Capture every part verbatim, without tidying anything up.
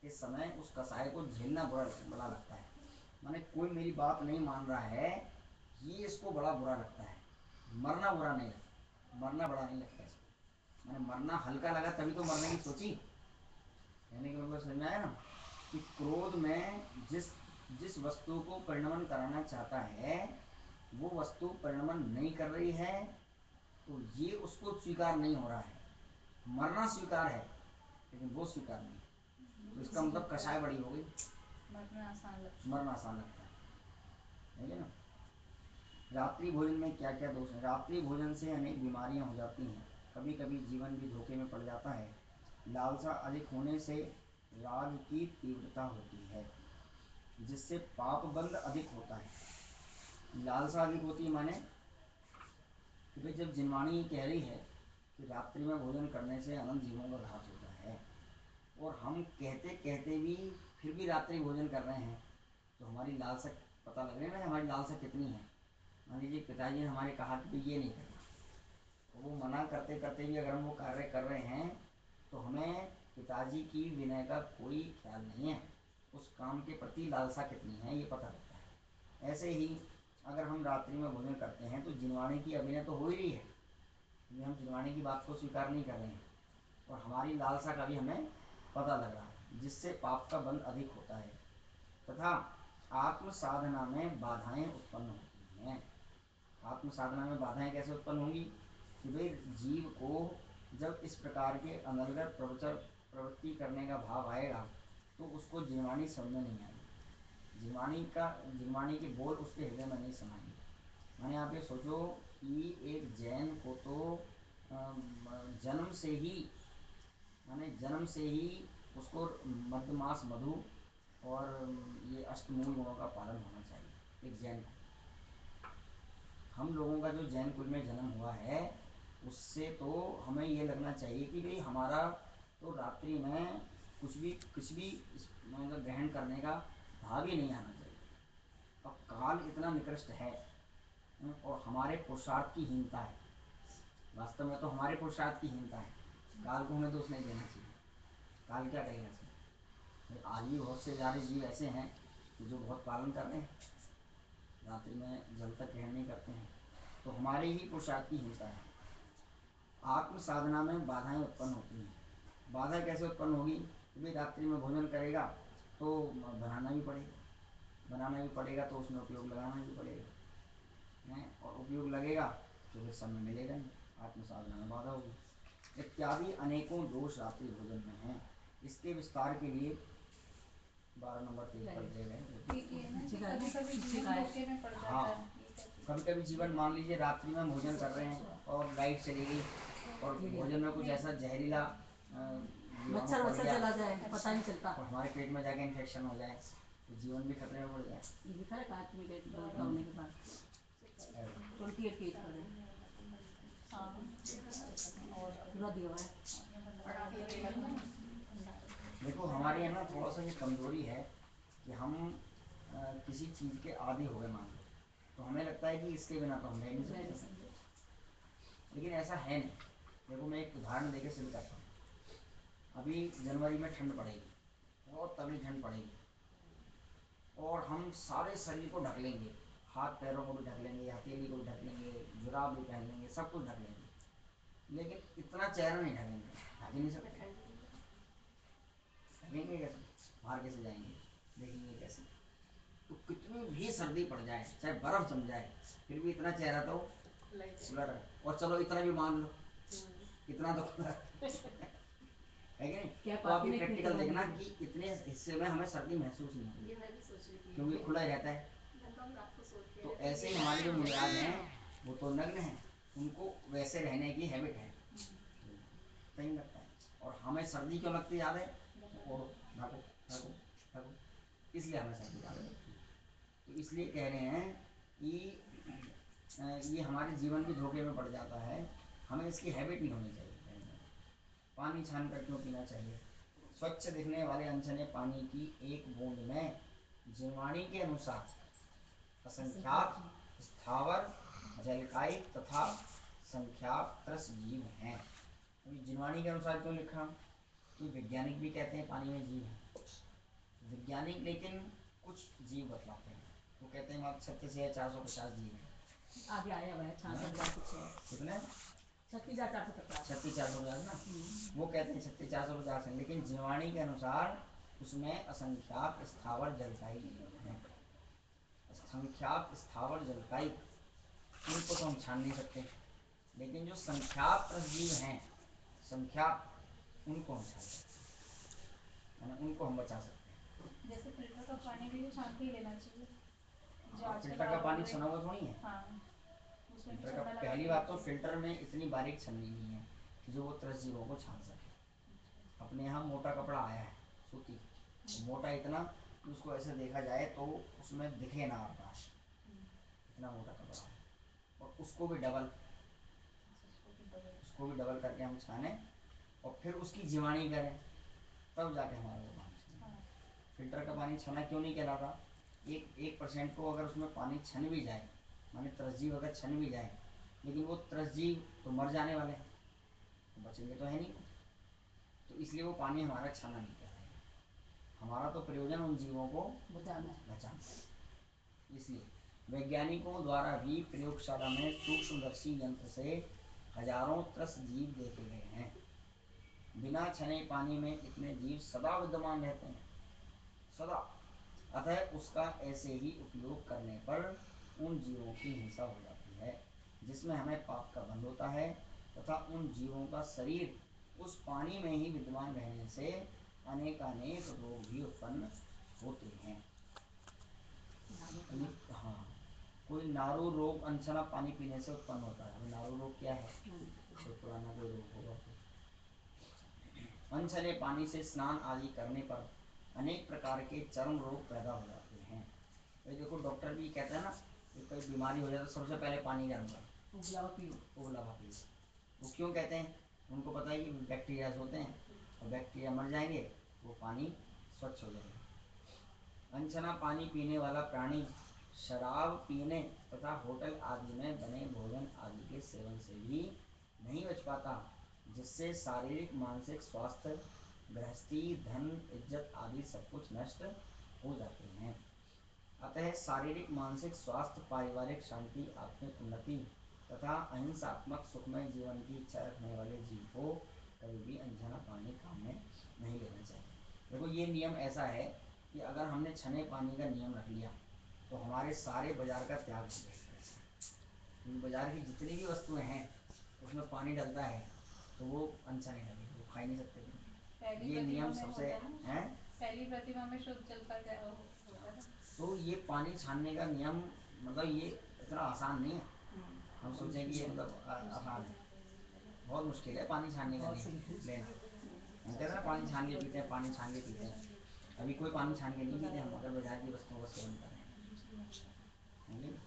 के समय उस कसाई को झेलना बुरा बड़ा लगता है। माने कोई मेरी बात नहीं मान रहा है, ये इसको बड़ा बुरा लगता है। मरना बुरा नहीं लगता, मरना बड़ा नहीं लगता इसको। मैंने मरना हल्का लगा तभी तो मरने की सोची। कहने के मतलब समझ में आया ना कि क्रोध में जिस जिस वस्तु को परिणमन कराना चाहता है वो वस्तु परिणमन नहीं कर रही है, तो ये उसको स्वीकार नहीं हो रहा है। मरना स्वीकार है लेकिन वो स्वीकार नहीं। तो इसका मतलब कषाय बड़ी हो गई, मरना आसान लगता मरना आसान लगता है ना। रात्रि भोजन में क्या क्या दोष है? रात्रि भोजन से अनेक बीमारियां हो जाती हैं, कभी कभी जीवन भी धोखे में पड़ जाता है। लालसा अधिक होने से राग की तीव्रता होती है, जिससे पाप बंध अधिक होता है। लालसा अधिक होती है माने कि भाई जब जिनवाणी कह रही है कि रात्रि में भोजन करने से अनंत जीवों का घात होता है, और हम कहते कहते भी फिर भी रात्रि भोजन कर रहे हैं, तो हमारी लालसा पता लग रही है ना हमारी लालसा कितनी है। मान लीजिए पिताजी ने हमारे कहा कि ये नहीं करना, तो वो मना करते करते भी अगर हम वो कार्य कर रहे हैं तो हमें पिताजी की विनय का कोई ख्याल नहीं है, उस काम के प्रति लालसा कितनी है ये पता लगता है। ऐसे ही अगर हम रात्रि में भोजन करते हैं तो जिनवाणी की अभिनय तो हो ही रही है, क्योंकि हम जिनवाणी की बात को स्वीकार नहीं कर रहे हैं, और हमारी लालसा का भी हमें पता लग रहा है, जिससे पाप का बंध अधिक होता है। तथा आत्म साधना में बाधाएं उत्पन्न होती हैं। आत्म साधना में बाधाएं कैसे उत्पन्न होंगी कि भाई जीव को जब इस प्रकार के अनर्गत प्रवचन प्रवृत्ति करने का भाव आएगा तो उसको जिनवाणी समझ में नहीं आएगी, जिनवाणी का जिनवाणी के बोल उसके हृदय में नहीं समाएंगे। मैंने आप ये सोचो कि एक जैन को तो जन्म से ही माने जन्म से ही उसको मध्यमास मधु और ये अष्टमूल गुणों का पालन होना चाहिए एक जैन को। हम लोगों का जो जैन कुल में जन्म हुआ है उससे तो हमें ये लगना चाहिए कि भाई हमारा तो रात्रि में कुछ भी कुछ भी मतलब ग्रहण करने का भाव ही नहीं आना चाहिए। अब काल इतना निकृष्ट है और हमारे पुरुषार्थ की हीनता है, वास्तव में तो हमारे पुरुषार्थ की हीनता है, काल को हमें दोष नहीं देना चाहिए। काल क्या कहेगा इसमें? आज भी बहुत से सारे जीव ऐसे हैं जो बहुत पालन कर रहे हैं, रात्रि में जल तक ग्रहण नहीं करते हैं, तो हमारे ही पुरुषार्थ की हीनता है। आत्म साधना में बाधाएं उत्पन्न होती हैं। बाधा कैसे उत्पन्न होगी? भाई रात्रि में भोजन करेगा तो बनाना भी पड़ेगा, बनाना भी पड़ेगा तो उसमें उपयोग लगाना भी पड़ेगा है, और उपयोग लगेगा तो फिर समय मिलेगा नहीं, आत्म साधना में बाधा होगी। इत्यादि अनेकों दोष रात्रि भोजन में हैं। इसके विस्तार के लिए बारह नंबर पेज पर दिए गए। हाँ, कभी कभी जीवन मान लीजिए रात्रि में भोजन कर रहे हैं और लाइट चली गई और भोजन में कुछ ऐसा जहरीला मच्छर मच्छर चला जाए पता नहीं चलता, और हमारे पेट में जाके इन्फेक्शन हो जाए तो जीवन भी खतरे में पड़ जाए। लिखा है काट में के बाद ट्वेंटी एट पेज पर पूरा दिया है। देखो हमारे यहाँ ना थोड़ा सा ये कमजोरी है कि हम आ, किसी चीज़ के आदी हो गए मान लो, तो हमें लगता है कि इसके बिना तो हम रह नहीं सकते, लेकिन ऐसा है नहीं। देखो मैं एक उदाहरण देके सिद्ध करता हूँ। अभी जनवरी में ठंड पड़ेगी, बहुत तगड़ी ठंड पड़ेगी, और हम सारे शरीर को ढक लेंगे, हाथ पैरों को भी ढक लेंगे, हथेली को भी ढक लेंगे, जुराब भी पहन लेंगे, सब कुछ ढक लेंगे, लेकिन इतना चेहरा नहीं ढकेंगे, ढक ही नहीं सकते। ढकेंगे कैसे? बाहर कैसे जाएंगे? देखेंगे कैसे? तो कितनी भी सर्दी पड़ जाए, चाहे बर्फ जम जाए, फिर भी इतना चेहरा तो खुला रहे। और चलो इतना भी मान लो, इतना तो खुला है कि नहीं? तो आप ये प्रैक्टिकल देखना कि इतने हिस्से में हमें सर्दी महसूस नहीं होगी क्योंकि खुला ही रहता है। तो ऐसे ही हमारे जो मुराद हैं वो तो नग्न हैं, उनको वैसे रहने की हैबिट है, सही लगता है। और हमें सर्दी क्यों लगती ज़्यादा है? ओढ़ो ढको ढको ढको, इसलिए हमें सर्दी ज़्यादा लगती है। तो इसलिए कह रहे हैं कि ये हमारे जीवन के धोखे में पड़ जाता है, हमें इसकी हैबिट नहीं होनी चाहिए। पानी छान कर क्यों पीना चाहिए? स्वच्छ दिखने वाले अनछने पानी की एक बूंद में जिनवाणी के अनुसार असंख्यात स्थावर जलकायी तथा संख्यात त्रस जीव हैं। अभी जिनवाणी के अनुसार क्यों लिखा? तो वैज्ञानिक भी कहते हैं पानी में जीव है, वैज्ञानिक लेकिन कुछ जीव बतलाते हैं, वो कहते हैं वहाँ छत्तीस या चार सौ पचास जीव हैं। आगे आया हुआ है छियासठ हजार कुछ है, कितने? छत्तीस हजार चार सौ पचास। छत्तीस चार सौ पचास ना, वो कहते हैं छत्तीस चार सौ पचास है, लेकिन जीवाणी के अनुसार उसमें असंख्यात स्थावर जलकाई हैं। असंख्यात स्थावर जलकाई, इनको तो हम छान नहीं सकते, लेकिन जो संख्यात जीव हैं, संख्यात, उनको हम छान सकते हैं, है ना, उनको हम बचा सकते हैं। जैसे फिल्टर का पानी भी छान के ही लेना चाहिए, जो आजकल फिल्टर का आप पानी बोल छना हुआ थोड़ी है। रहे- हाँ, उसमें भी फिल्टर का छन्ना लगा पहली के बात तो रखिए। फिल्टर में इतनी बारीक छन्नी नहीं है कि जो वो त्रस जीवों को छान सके। अपने यहाँ मोटा कपड़ा आया है, सूती, तो मोटा इतना कि उसको ऐसे देखा जाए तो उसमें दिखे ना आकाश, इतना मोटा कपड़ा है, और उसको भी डबल उसको भी डबल करके हम छाने और फिर उसकी जीवाणी करें, तब जाके हमारा वो पानी छने। फिल्टर का पानी छना क्यों नहीं कहलाता? एक एक परसेंट को अगर उसमें पानी छन भी जाए, माने त्रसजीव अगर छन भी जाए, लेकिन वो त्रसजीव तो मर जाने वाले हैं, तो बचेंगे तो है नहीं, तो इसलिए वो पानी हमारा छाना नहीं कहलाएगा। हमारा तो प्रयोजन उन जीवों को बचाना है। बचाना। इसलिए वैज्ञानिकों द्वारा भी प्रयोगशाला में सूक्ष्मदर्शी यंत्र से हजारों त्रस जीव देखे गए हैं। बिना छने पानी में इतने जीव सदा विद्यमान रहते हैं, सदा। अतः उसका ऐसे ही उपयोग करने पर उन जीवों की हिंसा हो जाती है, जिसमें हमें पाप का बंध होता है, तथा उन जीवों का शरीर उस पानी में ही विद्यमान रहने से अनेकानेक रोग भी उत्पन्न होते हैं। हाँ, कोई नारू रोग अनछना पानी पीने से उत्पन्न होता है। नारू रोग क्या है? तो पुराना कोई रोग होगा। अनछने पानी से स्नान आदि करने पर अनेक प्रकार के चर्म रोग पैदा हो जाते हैं। तो देखो डॉक्टर भी कहते हैं ना कि कोई बीमारी हो जाए तो सबसे पहले पानी गर्म करो, उबला पियो, उबला पियो। वो क्यों कहते हैं? उनको पता है कि बैक्टीरिया होते हैं और बैक्टीरिया मर जाएंगे, वो पानी स्वच्छ हो जाएगा। अनछना पानी पीने वाला प्राणी शराब पीने तथा होटल आदि में बने भोजन आदि के सेवन से भी नहीं बच पाता, जिससे शारीरिक मानसिक स्वास्थ्य, गृहस्थी, धन, इज्जत आदि सब कुछ नष्ट हो जाते हैं। अतः शारीरिक मानसिक स्वास्थ्य, पारिवारिक शांति, आत्मिक उन्नति तथा अहिंसात्मक सुखमय जीवन की इच्छा रखने वाले जीव को कभी भी अनछना पानी काम में नहीं लेना चाहिए। देखो ये नियम ऐसा है कि अगर हमने छने पानी का नियम रख लिया तो हमारे सारे बाजार का त्याग हो जाएगा। बाजार की जितनी भी वस्तुएं हैं उसमें पानी डलता है तो वो अनछने लगेगी, वो खा ही नहीं सकते। पहली ये प्रतिमा नियम में सबसे होता है ना, है। पहली प्रतिमा में शुद्ध जल का क्या होता है ना। तो ये पानी छानने का नियम मतलब ये इतना आसान नहीं है। हम सोचें कि ये मतलब आ- आसान है, बहुत मुश्किल है पानी छानने का नियम लेना। हम कहते हैं ना पानी छान के पीते हैं, पानी छान के पीते हैं। अभी कोई पानी छान के नहीं पीते हम, अगर बाजार की वस्तुओं का सेवन कर रहे हैं।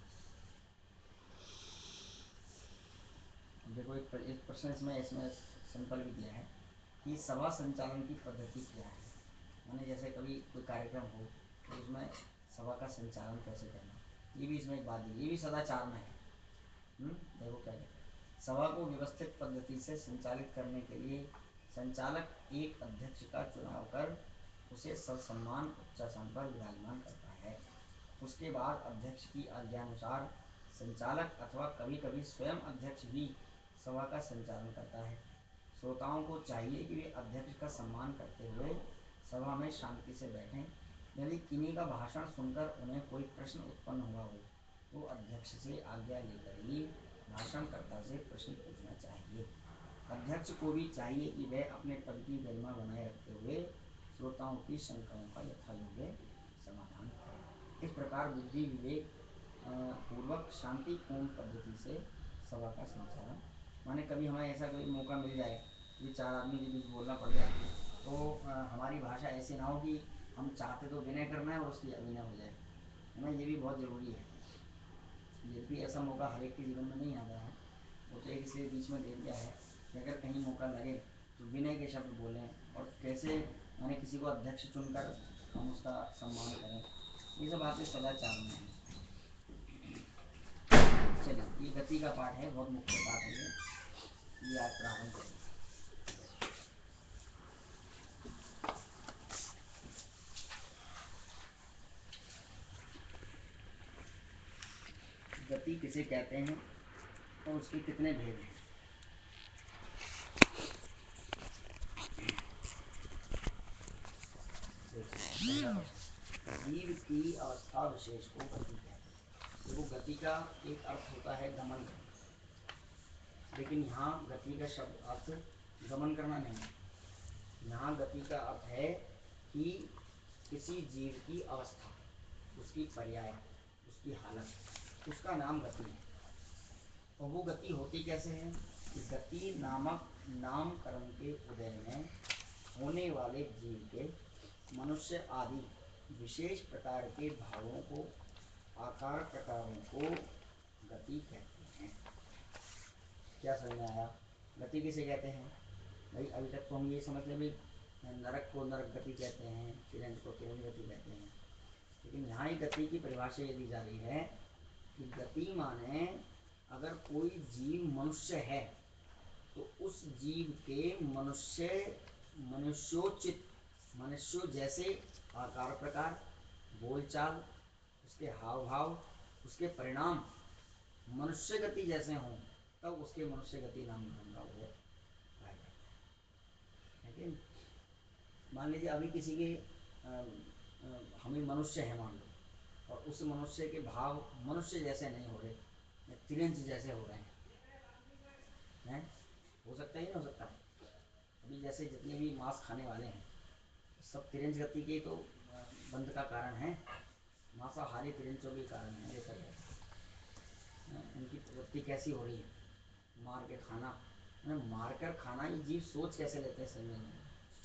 देखो एक एक प्रश्न इसमें इसमें सिंपल भी दिया है कि सभा संचालन की पद्धति क्या है। मैंने जैसे कभी कोई कार्यक्रम हो तो उसमें सभा का संचालन कैसे करना, ये भी इसमें एक बात दी, ये भी सदाचार में है। हम्म देखो क्या कहते हैं, सभा को व्यवस्थित पद्धति से संचालित करने के लिए संचालक एक अध्यक्ष का चुनाव कर उसे ससम्मान उच्चासन पर विराजमान करता है। उसके बाद अध्यक्ष की आज्ञानुसार संचालक अथवा कभी कभी स्वयं अध्यक्ष भी सभा का संचालन करता है। श्रोताओं को चाहिए कि वे अध्यक्ष का सम्मान करते हुए सभा में शांति से बैठें। यदि किन्हीं का भाषण सुनकर उन्हें कोई प्रश्न उत्पन्न हुआ हो तो अध्यक्ष से आज्ञा लेकर ही भाषणकर्ता से प्रश्न पूछना चाहिए। अध्यक्ष को भी चाहिए कि वह अपने पद की गरिमा बनाए रखते हुए श्रोताओं की शंकाओं का यथायोग्य समाधान करें। इस प्रकार बुद्धि विवेक पूर्वक शांतिपूर्ण पद्धति से सभा का संचालन, माने कभी हमें ऐसा कोई मौका मिल जाए कि चार आदमी के बीच बोलना पड़ जाए तो आ, हमारी भाषा ऐसी ना हो कि हम चाहते तो विनय करना है और उसकी अभिनय हो जाए, है ना, ये भी बहुत ज़रूरी है। यदि ऐसा मौका हर एक के जीवन में नहीं आता है, वो तो एक इसलिए बीच में दे दिया है कि अगर कहीं मौका लगे तो विनय के शब्द बोलें और कैसे मैंने किसी को अध्यक्ष चुनकर हम उसका सम्मान करें, ये सब बातें सदाचार में हैं। चलिए ये गति का पाठ है, बहुत मुख्य पाठ है ये, ये आज प्रारंभ करें। गति किसे कहते हैं और उसके कितने भेद हैं। जीव की अवस्था विशेष को गति कहते हैं। देखो गति का एक अर्थ होता है गमन करना, लेकिन यहाँ गति का शब्द अर्थ गमन करना नहीं है। यहाँ गति का अर्थ है कि किसी जीव की अवस्था, उसकी पर्याय, उसकी हालत, उसका नाम गति है। और वो गति होती कैसे है कि गति नामक नामकरण के उदय में होने वाले जीव के मनुष्य आदि विशेष प्रकार के भावों को, आकार प्रकारों को गति कहते हैं। क्या समझ में आया? गति किसे कहते हैं भाई? अभी तक तो हम ये समझ लें भाई नरक को नरक गति कहते हैं, तिरंज को तिरंज गति कहते हैं, लेकिन यहाँ ही गति की परिभाषा ये दी जा रही है कि गति माने अगर कोई जीव मनुष्य है तो उस जीव के मनुष्य मनुष्योचित, मनुष्यों जैसे आकार प्रकार, बोलचाल, उसके हाव भाव, उसके परिणाम मनुष्य गति जैसे हों तब उसके मनुष्य गति नाम का वो पाया जाता है। मान लीजिए अभी किसी के आ, आ, हमें मनुष्य है मान लो, और उस मनुष्य के भाव मनुष्य जैसे नहीं हो रहे, तिरंज जैसे हो रहे हैं, हैं? हो सकता ही नहीं हो सकता। अभी जैसे जितने भी मांस खाने वाले हैं सब तिरंज गति के तो बंध का कारण है, मांसाहारी तिरंजों के कारण है। देखा जाए उनकी प्रवृत्ति कैसी हो रही है, मार के खाना, मार कर खाना। ये जीव सोच कैसे लेते हैं समझ में,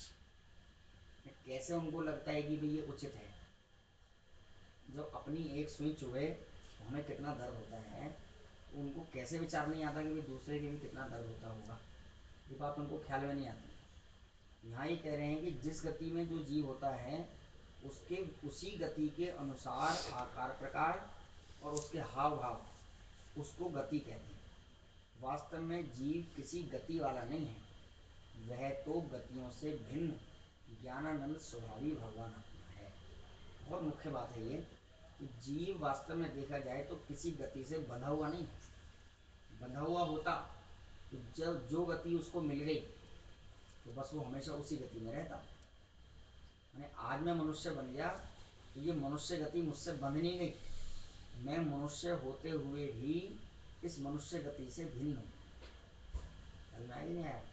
कैसे उनको लगता है कि भाई ये उचित है। जो अपनी एक सुई चुभे तो हमें कितना दर्द होता है, तो उनको कैसे विचार नहीं आता कि दूसरे के भी कितना दर्द होता होगा। ये बात उनको ख्याल में नहीं आती। यहाँ ये कह रहे हैं कि जिस गति में जो जीव होता है उसके उसी गति के अनुसार आकार प्रकार और उसके हाव भाव, उसको गति कहते हैं। वास्तव में जीव किसी गति वाला नहीं है, वह तो गतियों से भिन्न ज्ञानानंद स्वभावी भगवान आत्मा है। बहुत मुख्य बात है ये कि जीव वास्तव में देखा जाए तो किसी गति से बंधा हुआ नहीं है। बंधा हुआ होता तो जब जो गति उसको मिल गई तो बस वो हमेशा उसी गति में रहता। मैंने आज मैं मनुष्य बन गया तो ये मनुष्य गति मुझसे बंध नहीं गई, मैं मनुष्य होते हुए भी इस मनुष्य गति से भिन्न हूँ। समझ में नहीं आया?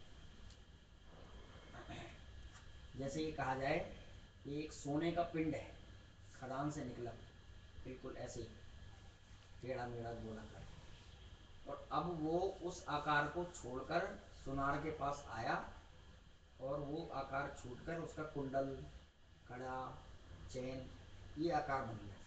जैसे ये कहा जाए कि एक सोने का पिंड है, खदान से निकला, बिल्कुल ऐसे ही टेढ़ा मेढ़ा गोला कर, और अब वो उस आकार को छोड़कर सुनार के पास आया और वो आकार छूटकर उसका कुंडल, कड़ा, चैन, ये आकार बन गया।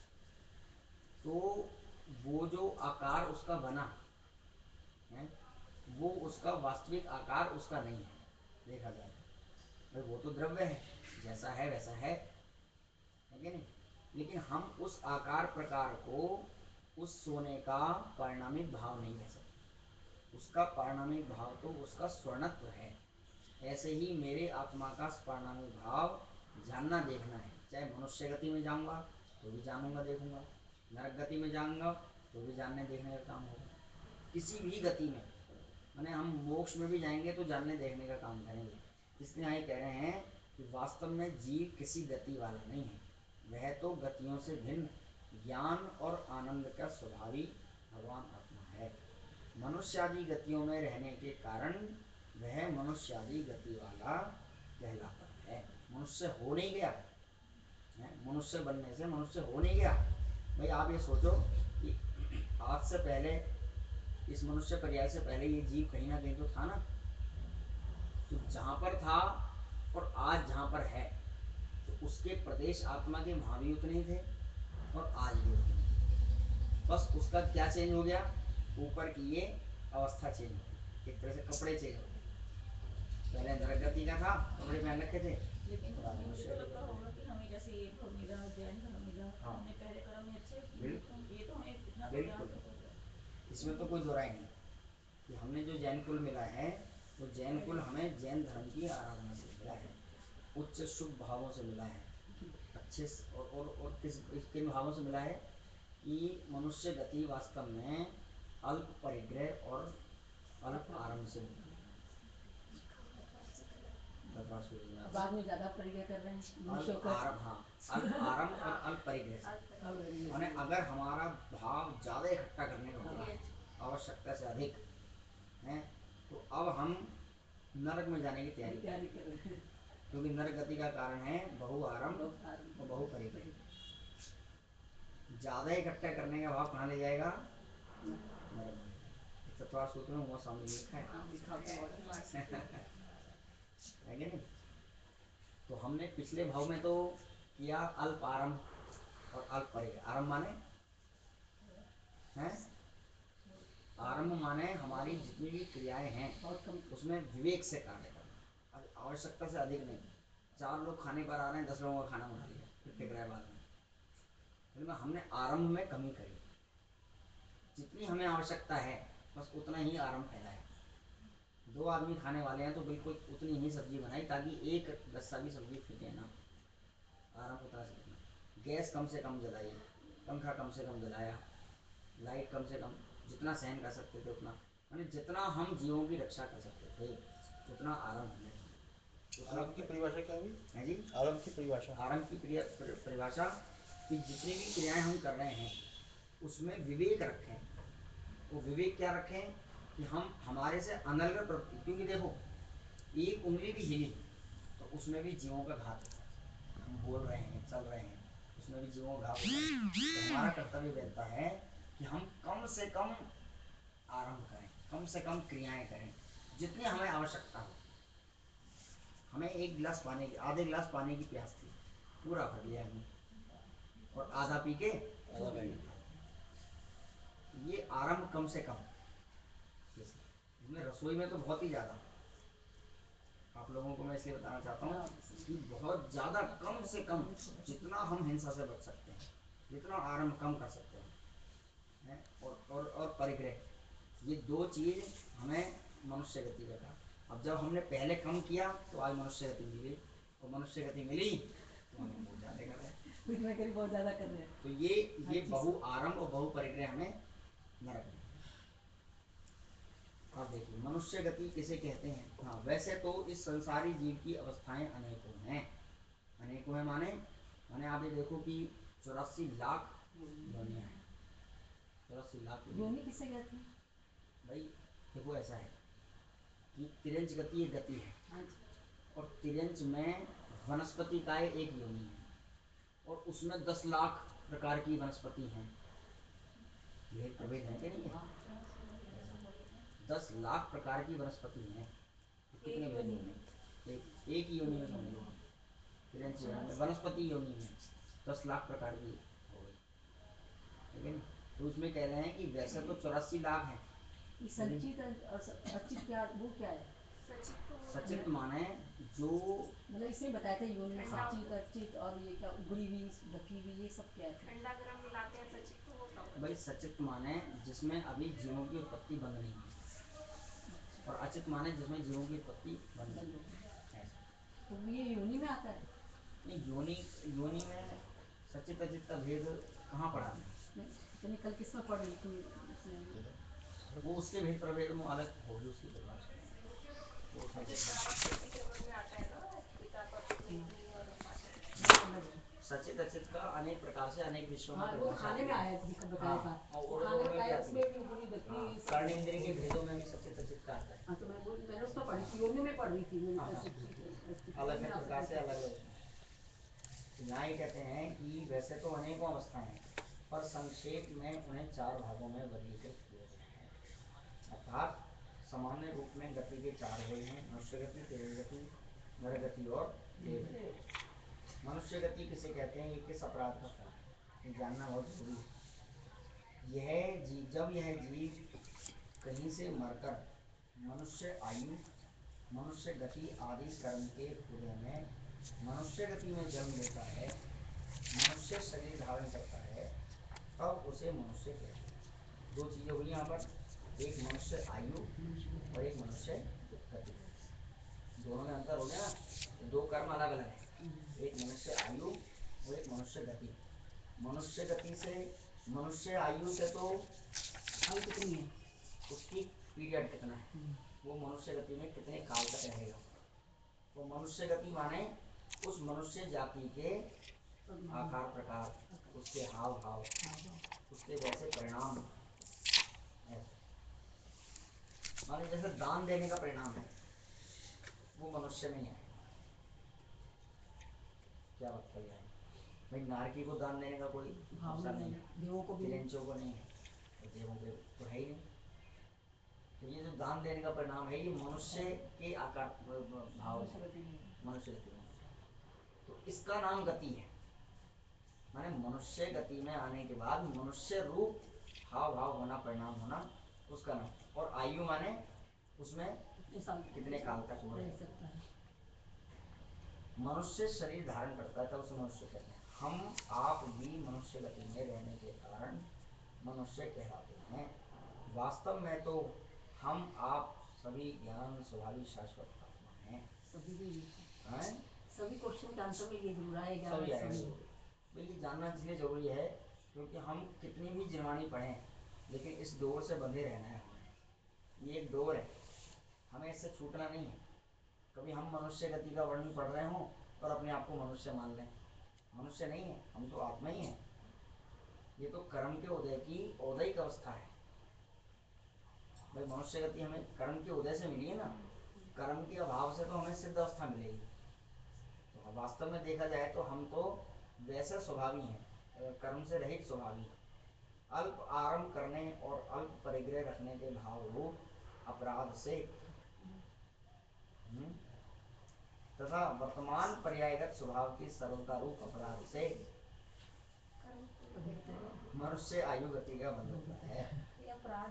तो वो जो आकार उसका बना है वो उसका वास्तविक आकार उसका नहीं है। देखा जाए भाई वो तो द्रव्य है, जैसा है वैसा है, है कि नहीं? लेकिन हम उस आकार प्रकार को उस सोने का परिणामिक भाव नहीं कह सकते। उसका परिणामिक भाव तो उसका स्वर्णत्व है। ऐसे ही मेरे आत्मा का परिणामिक भाव जानना देखना है। चाहे मनुष्य गति में जाऊंगा तो भी जानूंगा देखूंगा, नरक गति में जाऊंगा तो भी जानने देखने का काम होगा। किसी भी गति में, माने हम मोक्ष में भी जाएंगे तो जानने देखने का काम करेंगे। इसलिए यहाँ कह रहे हैं कि वास्तव में जीव किसी गति वाला नहीं है, वह तो गतियों से भिन्न ज्ञान और आनंद का स्वभावी भगवान आत्मा है। मनुष्यादि गतियों में रहने के कारण वह मनुष्यादि गति वाला कहलाता है। मनुष्य हो नहीं गया, मनुष्य बनने से मनुष्य हो नहीं गया। भाई आप ये सोचो कि आज से पहले, इस मनुष्य पर्याय से पहले ये जीव कहीं ना कहीं तो था ना। तो जहाँ पर था और आज जहाँ पर है तो उसके प्रदेश आत्मा के वहाँ भी उतने थे और आज भी उतने। बस उसका क्या चेंज हो गया, ऊपर की ये अवस्था चेंज हो गई, एक तरह से कपड़े चेंज हो गए। पहले नरक गति का था, कपड़े पहन रखे थे। लेकिन मुझे तो लगता होगा कि हमें जैसे ये धर्म मिला, जैन धर्म मिला, हाँ। हमने पहले कर्म में अच्छे किए, बिल्कुल। ये तो हमें इतना तो बिल्कुल। ज्ञान होगा। इसमें तो कोई दो राय नहीं कि हमने जो जैन कुल मिला है वो जैन कुल हमें जैन धर्म की आराधना से मिला है, उच्च शुभ भावों से मिला है, अच्छे और और, और किस किन भावों से मिला है कि मनुष्य गति वास्तव में अल्प परिग्रह और अल्प आरंभ से होती है। बाद में ज्यादा परिग्रह कर रहे हैं अल्प मनुष्यों का। आरंभ, हाँ, अल्प आरंभ और अल्प परिग्रह से। माने अगर हमारा भाव ज्यादा इकट्ठा करने का होगा, आवश्यकता से अधिक है, तो अब हम नरक में जाने की तैयारी तैयारी कर रहे हैं, क्योंकि नरक गति का कारण है बहु आरंभ और बहु परिग्रह। ज्यादा इकट्ठा करने का भाव कहाँ ले जाएगा? नरक में। चतुर्थ सूत्र में वो सामने लिखा है है कि नहीं? तो हमने पिछले भाव में तो किया अल्प आरंभ और अल्प परिग्रह। आरंभ माने हैं, आरंभ माने हमारी जितनी भी क्रियाएं हैं उसमें विवेक से कार्य करना, आवश्यकता से अधिक नहीं। चार लोग खाने पर आ रहे हैं, दस लोगों का खाना बना लिया, फिर फिक्र है बाद में। फिर हमने आरंभ में कमी करी, जितनी हमें आवश्यकता है बस उतना ही आरंभ फैलाया। दो आदमी खाने वाले हैं तो बिल्कुल उतनी ही सब्जी बनाई ताकि एक गस्सा भी सब्जी फीके ना। आरंभ उतना से गैस कम से कम जलाई, पंखा कम से कम जलाया, लाइट कम से कम, जितना सहन कर सकते थे उतना, यानी जितना हम जीवों की रक्षा कर सकते थे उतना आरंभ हमने। आरंभ की परिभाषा क्या हुई है जी? आरंभ की परिभाषा आरंभ की परिभाषा कि जितनी भी क्रियाएं हम कर रहे हैं उसमें विवेक रखें। वो विवेक क्या रखें कि हम हमारे से अनर्गल प्रवृत्ति, क्योंकि देखो एक उंगली भी हिली तो उसमें भी जीवों का घात होता है। हम बोल रहे हैं, चल रहे हैं, उसमें भी जीवों का घात होता है। तो हमारा कर्तव्य रहता है कि हम कम से कम आरंभ करें, कम से कम क्रियाएं करें, जितनी हमें आवश्यकता हो। हमें एक गिलास पानी की, आधे गिलास पानी की प्यास थी, पूरा भर लिया हमने और आधा पी के आधा बैग ये आरंभ कम से कम। इसमें रसोई में तो बहुत ही ज़्यादा, आप लोगों को मैं इसलिए बताना चाहता हूँ कि बहुत ज़्यादा कम से कम जितना हम हिंसा से बच सकते हैं, जितना आरंभ कम कर सकते हैं, है? और और और परिग्रह, ये दो चीज़ हमें मनुष्य गति का कहा। अब जब हमने पहले कम किया तो आज मनुष्य गति मिली, और मनुष्य गति मिली तो हम बहुत ज़्यादा कर रहे हैं, कुछ ना कहीं बहुत ज्यादा कर रहे हैं। तो ये ये बहु आरंभ और बहु परिग्रह हमें नरक में। अब देखिए मनुष्य गति किसे कहते हैं? हाँ, वैसे तो इस संसारी जीव की अवस्थाएं अनेकों हैं, अनेकों हैं माने माने आप ये देखो कि चौरासी लाख योनियां हैं, चौरासी लाख योनि किसे कहते हैं? भाई देखो ऐसा है कि तिर्यंच गति एक गति है, और तिर्यंच में वनस्पति का एक योनि है, और उसमें दस लाख प्रकार की वनस्पति हैं। ये प्रभेद है कि नहीं है? दस लाख प्रकार की वनस्पति हैं, तो कितने भेद होंगे? एक एक ही योनि में समझ लो, तिर्यंच योनि में, वनस्पति योनि में दस लाख प्रकार की हो गई, ठीक है ना? तो उसमें कह रहे हैं कि वैसे तो चौरासी लाख हैं। संचित और सचित क्या, वो क्या है? सचित माने जो, मतलब इसमें बताया था योनि में संचित, अर्चित और ये क्या उगड़ी हुई, ढकी हुई, ये सब क्या है? ठंडा गरम मिलाते हैं सचित को, वो तब भाई सचित माने जिसमें अभी जीवों की उत्पत्ति बंद नहीं है, और अचित माने जिसमें जीवों की उत्पत्ति बंद नहीं है। ऐसा तो ये योनि में आता है? नहीं, योनि योनि में सचित अचित का भेद कहाँ पढ़ा है? मैंने कल किसमें पढ़ ली थी इसमें? वो उसके भेद प्रभेद में अलग होगी उसकी तुलना से। वो उसमें सचित अचित का अनेक प्रकार से अनेक विषयों में हाँ, वो खाने में आया था, बताया था। और खाने में भी आया, आती उसमें है। भी उगड़ी ढकी हुई सब। कर्ण इंद्रिय के भेदों में भी सचित अचित का आता है। हाँ, तो मैं बोल मैंने उसमें पढ़ी थी, योनि में पढ़ रही थी मैंने हाँ, कल हाँ। सच्ची अलग अलग प्रकार से अलग अलग। यहाँ ही कहते हैं कि वैसे तो अनेकों अवस्थाएं हैं, पर संक्षेप में उन्हें चार भागों में वर्गीकृत किया गया है। अर्थात सामान्य रूप में गति के चार हुए हैं: मनुष्य गति, तिर्यंच गति, नर गति और देव गति। मनुष्य गति किसे कहते हैं? ये किस अपराध का फल है, ये जानना बहुत जरूरी है। यह जीव, जब यह जीव कहीं से मरकर मनुष्य आयु, मनुष्य गति आदि कर्म के उदय में मनुष्य गति में जन्म लेता है, मनुष्य शरीर धारण करता है, तब उसे मनुष्य कहते हैं। दो चीजें हुई यहाँ पर, एक मनुष्य आयु और एक मनुष्य गति, दोनों में अंतर हो गया ना, तो दो कर्म अलग अलग है, एक मनुष्य आयु और एक मनुष्य गति। मनुष्य गति से मनुष्य आयु से तो आयु कितनी है? उसकी पीरियड कितना है, हम्म, वो मनुष्य गति में कितने काल तक रहेगा। तो मनुष्य गति माने उस मनुष्य जाति के आकार प्रकार, उसके हाव भाव, उसके जैसे परिणाम, माने जैसे दान देने का परिणाम है वो मनुष्य में ही है। क्या बात कर रहे हैं भाई, नारकी को दान देने का कोई भाव अवसर नहीं नहीं है, है, देवों को भी नहीं। तिरंचों को नहीं है, तो देवों के तो है ही नहीं। तो ये जो दान देने का परिणाम है ये मनुष्य के आकार भाव मनुष्य गति नहीं है। मनुष्य गति में, तो इसका नाम गति है। माने मनुष्य गति में आने के बाद मनुष्य रूप हाव भाव होना, परिणाम होना, उसका नाम। और आयु माने उसमें कितने साल कितने काल तक वो रह रहे। सकता है? मनुष्य शरीर धारण करता है तब उसे मनुष्य कहते हैं। हम आप भी मनुष्य गति में रहने के कारण मनुष्य कहलाते हैं। वास्तव में तो हम आप सभी ज्ञान स्वभावी शाश्वत आत्मा हैं। सभी भी हैं? सभी क्वेश्चन का आंसर में ये जरूर आएगा। सभी आएगा सभी। जरूर। बिल्कुल जानना इसलिए जरूरी है क्योंकि हम कितनी भी जीवानी पढ़ें लेकिन इस डोर से बंधे रहना है हमें। ये एक डोर है, हमें इससे छूटना नहीं है। कभी हम मनुष्य गति का वर्णन पढ़ रहे हों और अपने आप को मनुष्य मान लें, मनुष्य नहीं है, हम तो आत्मा ही हैं। ये तो कर्म के उदय की औदयिक अवस्था है भाई। मनुष्य गति हमें कर्म के उदय से मिली है ना, कर्म के अभाव से तो हमें सिद्ध अवस्था मिलेगी। तो वास्तव में देखा जाए तो हम तो वैसे स्वभावी हैं, कर्म से रहित स्वभावी, अल्प आरंभ करने और अल्प परिग्रह रखने के भाव रूप अपराध से हम्म, तथा वर्तमान पर्यायगत स्वभाव की सर्वता रूप अपराध से मनुष्य आयु गति का बंध होता है। ये अपराध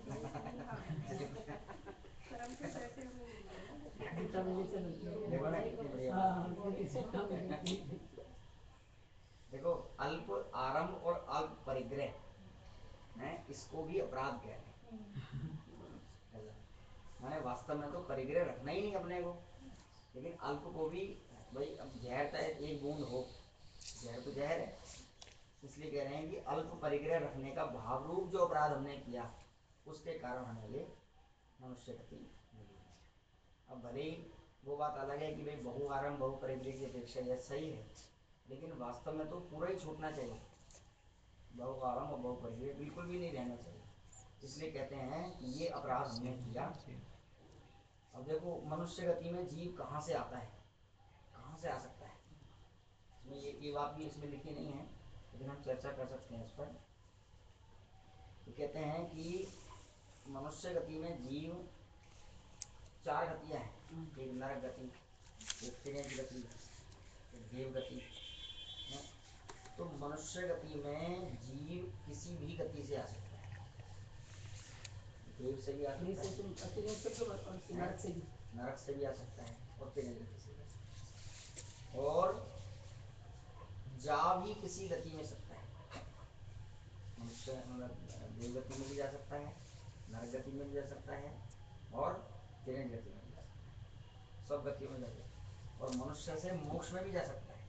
कर्म के कैसे हुए? गीता में जैसे होती है। देखो ना कितनी बढ़िया हाँ, बात है। गीता में होती है। देखो अल्प आरंभ और अल्प परिग्रह हैं, इसको भी अपराध कहते हैं। माने वास्तव में तो परिग्रह रखना ही नहीं अपने को, लेकिन अल्प को भी भाई, अब जहर चाहे एक बूंद हो, जहर तो जहर है, इसलिए कह रहे हैं कि अल्प परिग्रह रखने का भाव रूप जो अपराध हमने किया उसके कारण हमें ये मनुष्य गति मिली है। अब भले ही वो बात अलग है कि भाई बहु आरंभ बहु परिग्रह की अपेक्षा यह सही है, लेकिन वास्तव में तो पूरा ही छूटना चाहिए। बहु आरंभ और बहु परिग्रह बिल्कुल भी नहीं रहना चाहिए, इसलिए कहते हैं कि ये अपराध हमने किया। अब देखो मनुष्य गति में जीव कहाँ से आता है, कहाँ से आ सकता है, इसमें ये ये बात भी इसमें लिखी नहीं है, लेकिन हम चर्चा कर सकते हैं इस पर। तो कहते हैं कि मनुष्य गति में जीव चार गतियां हैं, एक नरक गति, एक तिर्यक गति, एक देव गति है। तो मनुष्य गति में जीव किसी भी गति से आ सकता है, देव से भी आ सकता है, नरक से भी नरक से भी आ सकता है और तिर्यक गति से भी आ सकता है, और जा भी किसी गति में सकता है। मनुष्य मतलब देव गति में भी जा सकता है, नरक गति में भी जा सकता है और तिर्यक गति में भी जा सकता है, सब गतियों में जा सकता है। और मनुष्य से मोक्ष में भी जा सकता है,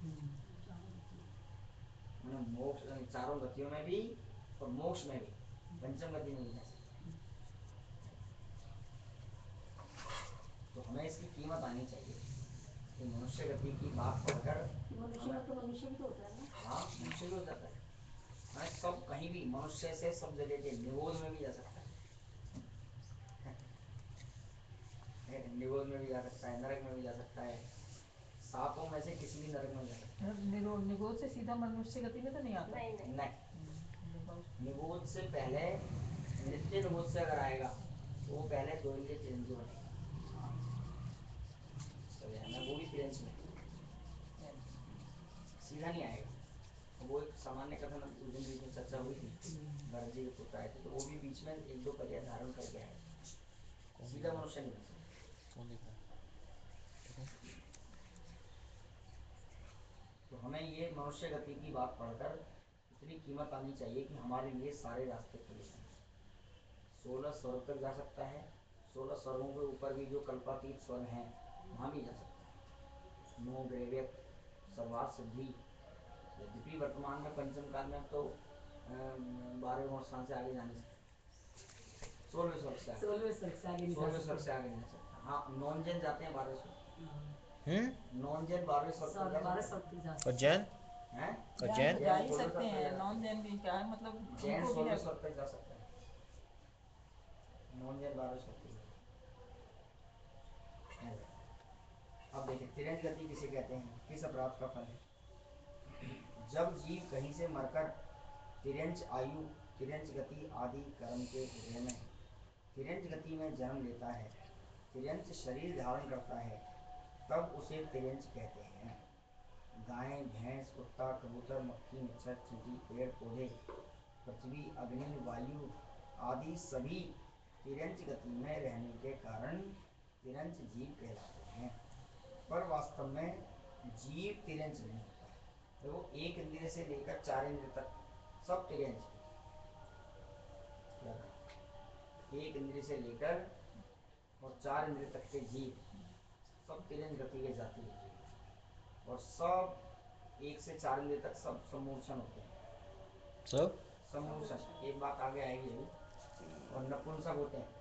मतलब मोक्ष चारों गतियों में भी और मोक्ष में भी, पंचम गति में भी जा सकता है। तो हमें इसकी कीमत आनी चाहिए कि मनुष्य गति की बात पढ़कर मनुष्य में तो मनुष्य भी तो होता है ना। हाँ मनुष्य भी हो जाता है, हाँ सब कहीं भी मनुष्य से सब जगह के निबोध में भी जा सकता है, निबोध में भी जा सकता है, नरक में भी जा सकता है, सातों में से किसी भी नरक में जा सकता है। निगो निगोद से सीधा मनुष्य गति में तो नहीं आता। नहीं नहीं नहीं, निबोध से पहले नित्य निबोध से अगर आएगा तो वो पहले दो इंद्रिय चिरंजीव बनेगा, वो भी तिरंज में सीधा नहीं आएगा। वो एक सामान्य कथन उस दिन बीच में चर्चा हुई थी, भरत जी के पुत्र आए थे तो वो भी बीच में एक दो पर्याय धारण करके आए, सीधा मनुष्य नहीं बन सकता। तो हमें ये मनुष्य गति की बात पढ़कर इतनी कीमत आनी चाहिए कि हमारे लिए सारे रास्ते खुले हैं। सोलह स्वर्ग तक जा सकता है, सोलह स्वर्गों के ऊपर भी जो कल्पातीत स्वर्ग हैं वहाँ भी जा सकता है। नो ग्रेव्यक सर्वार्थ सिद्धि, यद्यपि वर्तमान में पंचम काल में तो बारहवें स्थान से आगे जाने से सोलहवें स्वर्ग से आगे सोलहवें स्वर्ग से आगे नहीं जा सोलहवें स्वर्ग सकते। से आगे नहीं जा सकता। हाँ, नॉन जैन जाते हैं बारहवें स्वर्ग, हम्म नॉन जैन बारहवें स्वर्ग तक जा बारह सकते स्वर्ग तक जा और सकते जैन हैं। और जैन तो जैन जा ही सोलहवें सकते स्वर्ग तक हैं, जा नॉन सकते जैन भी क्या है मतलब हैं। जैन उनको भी सोलहवें है। स्वर्ग तक जा सकते हैं, नॉन जैन बारहवें स्वर्ग तक जा सकते हैं। अब देखिए तिरंज गति किसे कहते हैं, किस अपराध का फल है। जब जीव कहीं से मरकर तिरंज आयु, तिरंज गति आदि कर्म के उदय में तिरंज गति में जन्म लेता है, तिरंज शरीर धारण करता है, तब उसे तिरंज कहते हैं। गाय, भैंस, कुत्ता, कबूतर, मक्खी, मच्छर, चींटी, पेड़ पौधे, पृथ्वी, अग्नि, वायु आदि सभी तिरंज गति में रहने के कारण तिरंज जीव कहलाते हैं। पर वास्तव में जीव तिरंज नहीं होता। देखो तो एक इंद्रिय से लेकर चार इंद्रिय तक सब तिरंज, एक इंद्रिय से लेकर और चार इंद्रिय तक के जीव सब तिरंज गति के जाति के जीव, और सब एक से चार इंद्रिय तक सब समूर्छन होते हैं। सब समूर्छन एक बात आगे आएगी अभी। और नपुंसक होते हैं,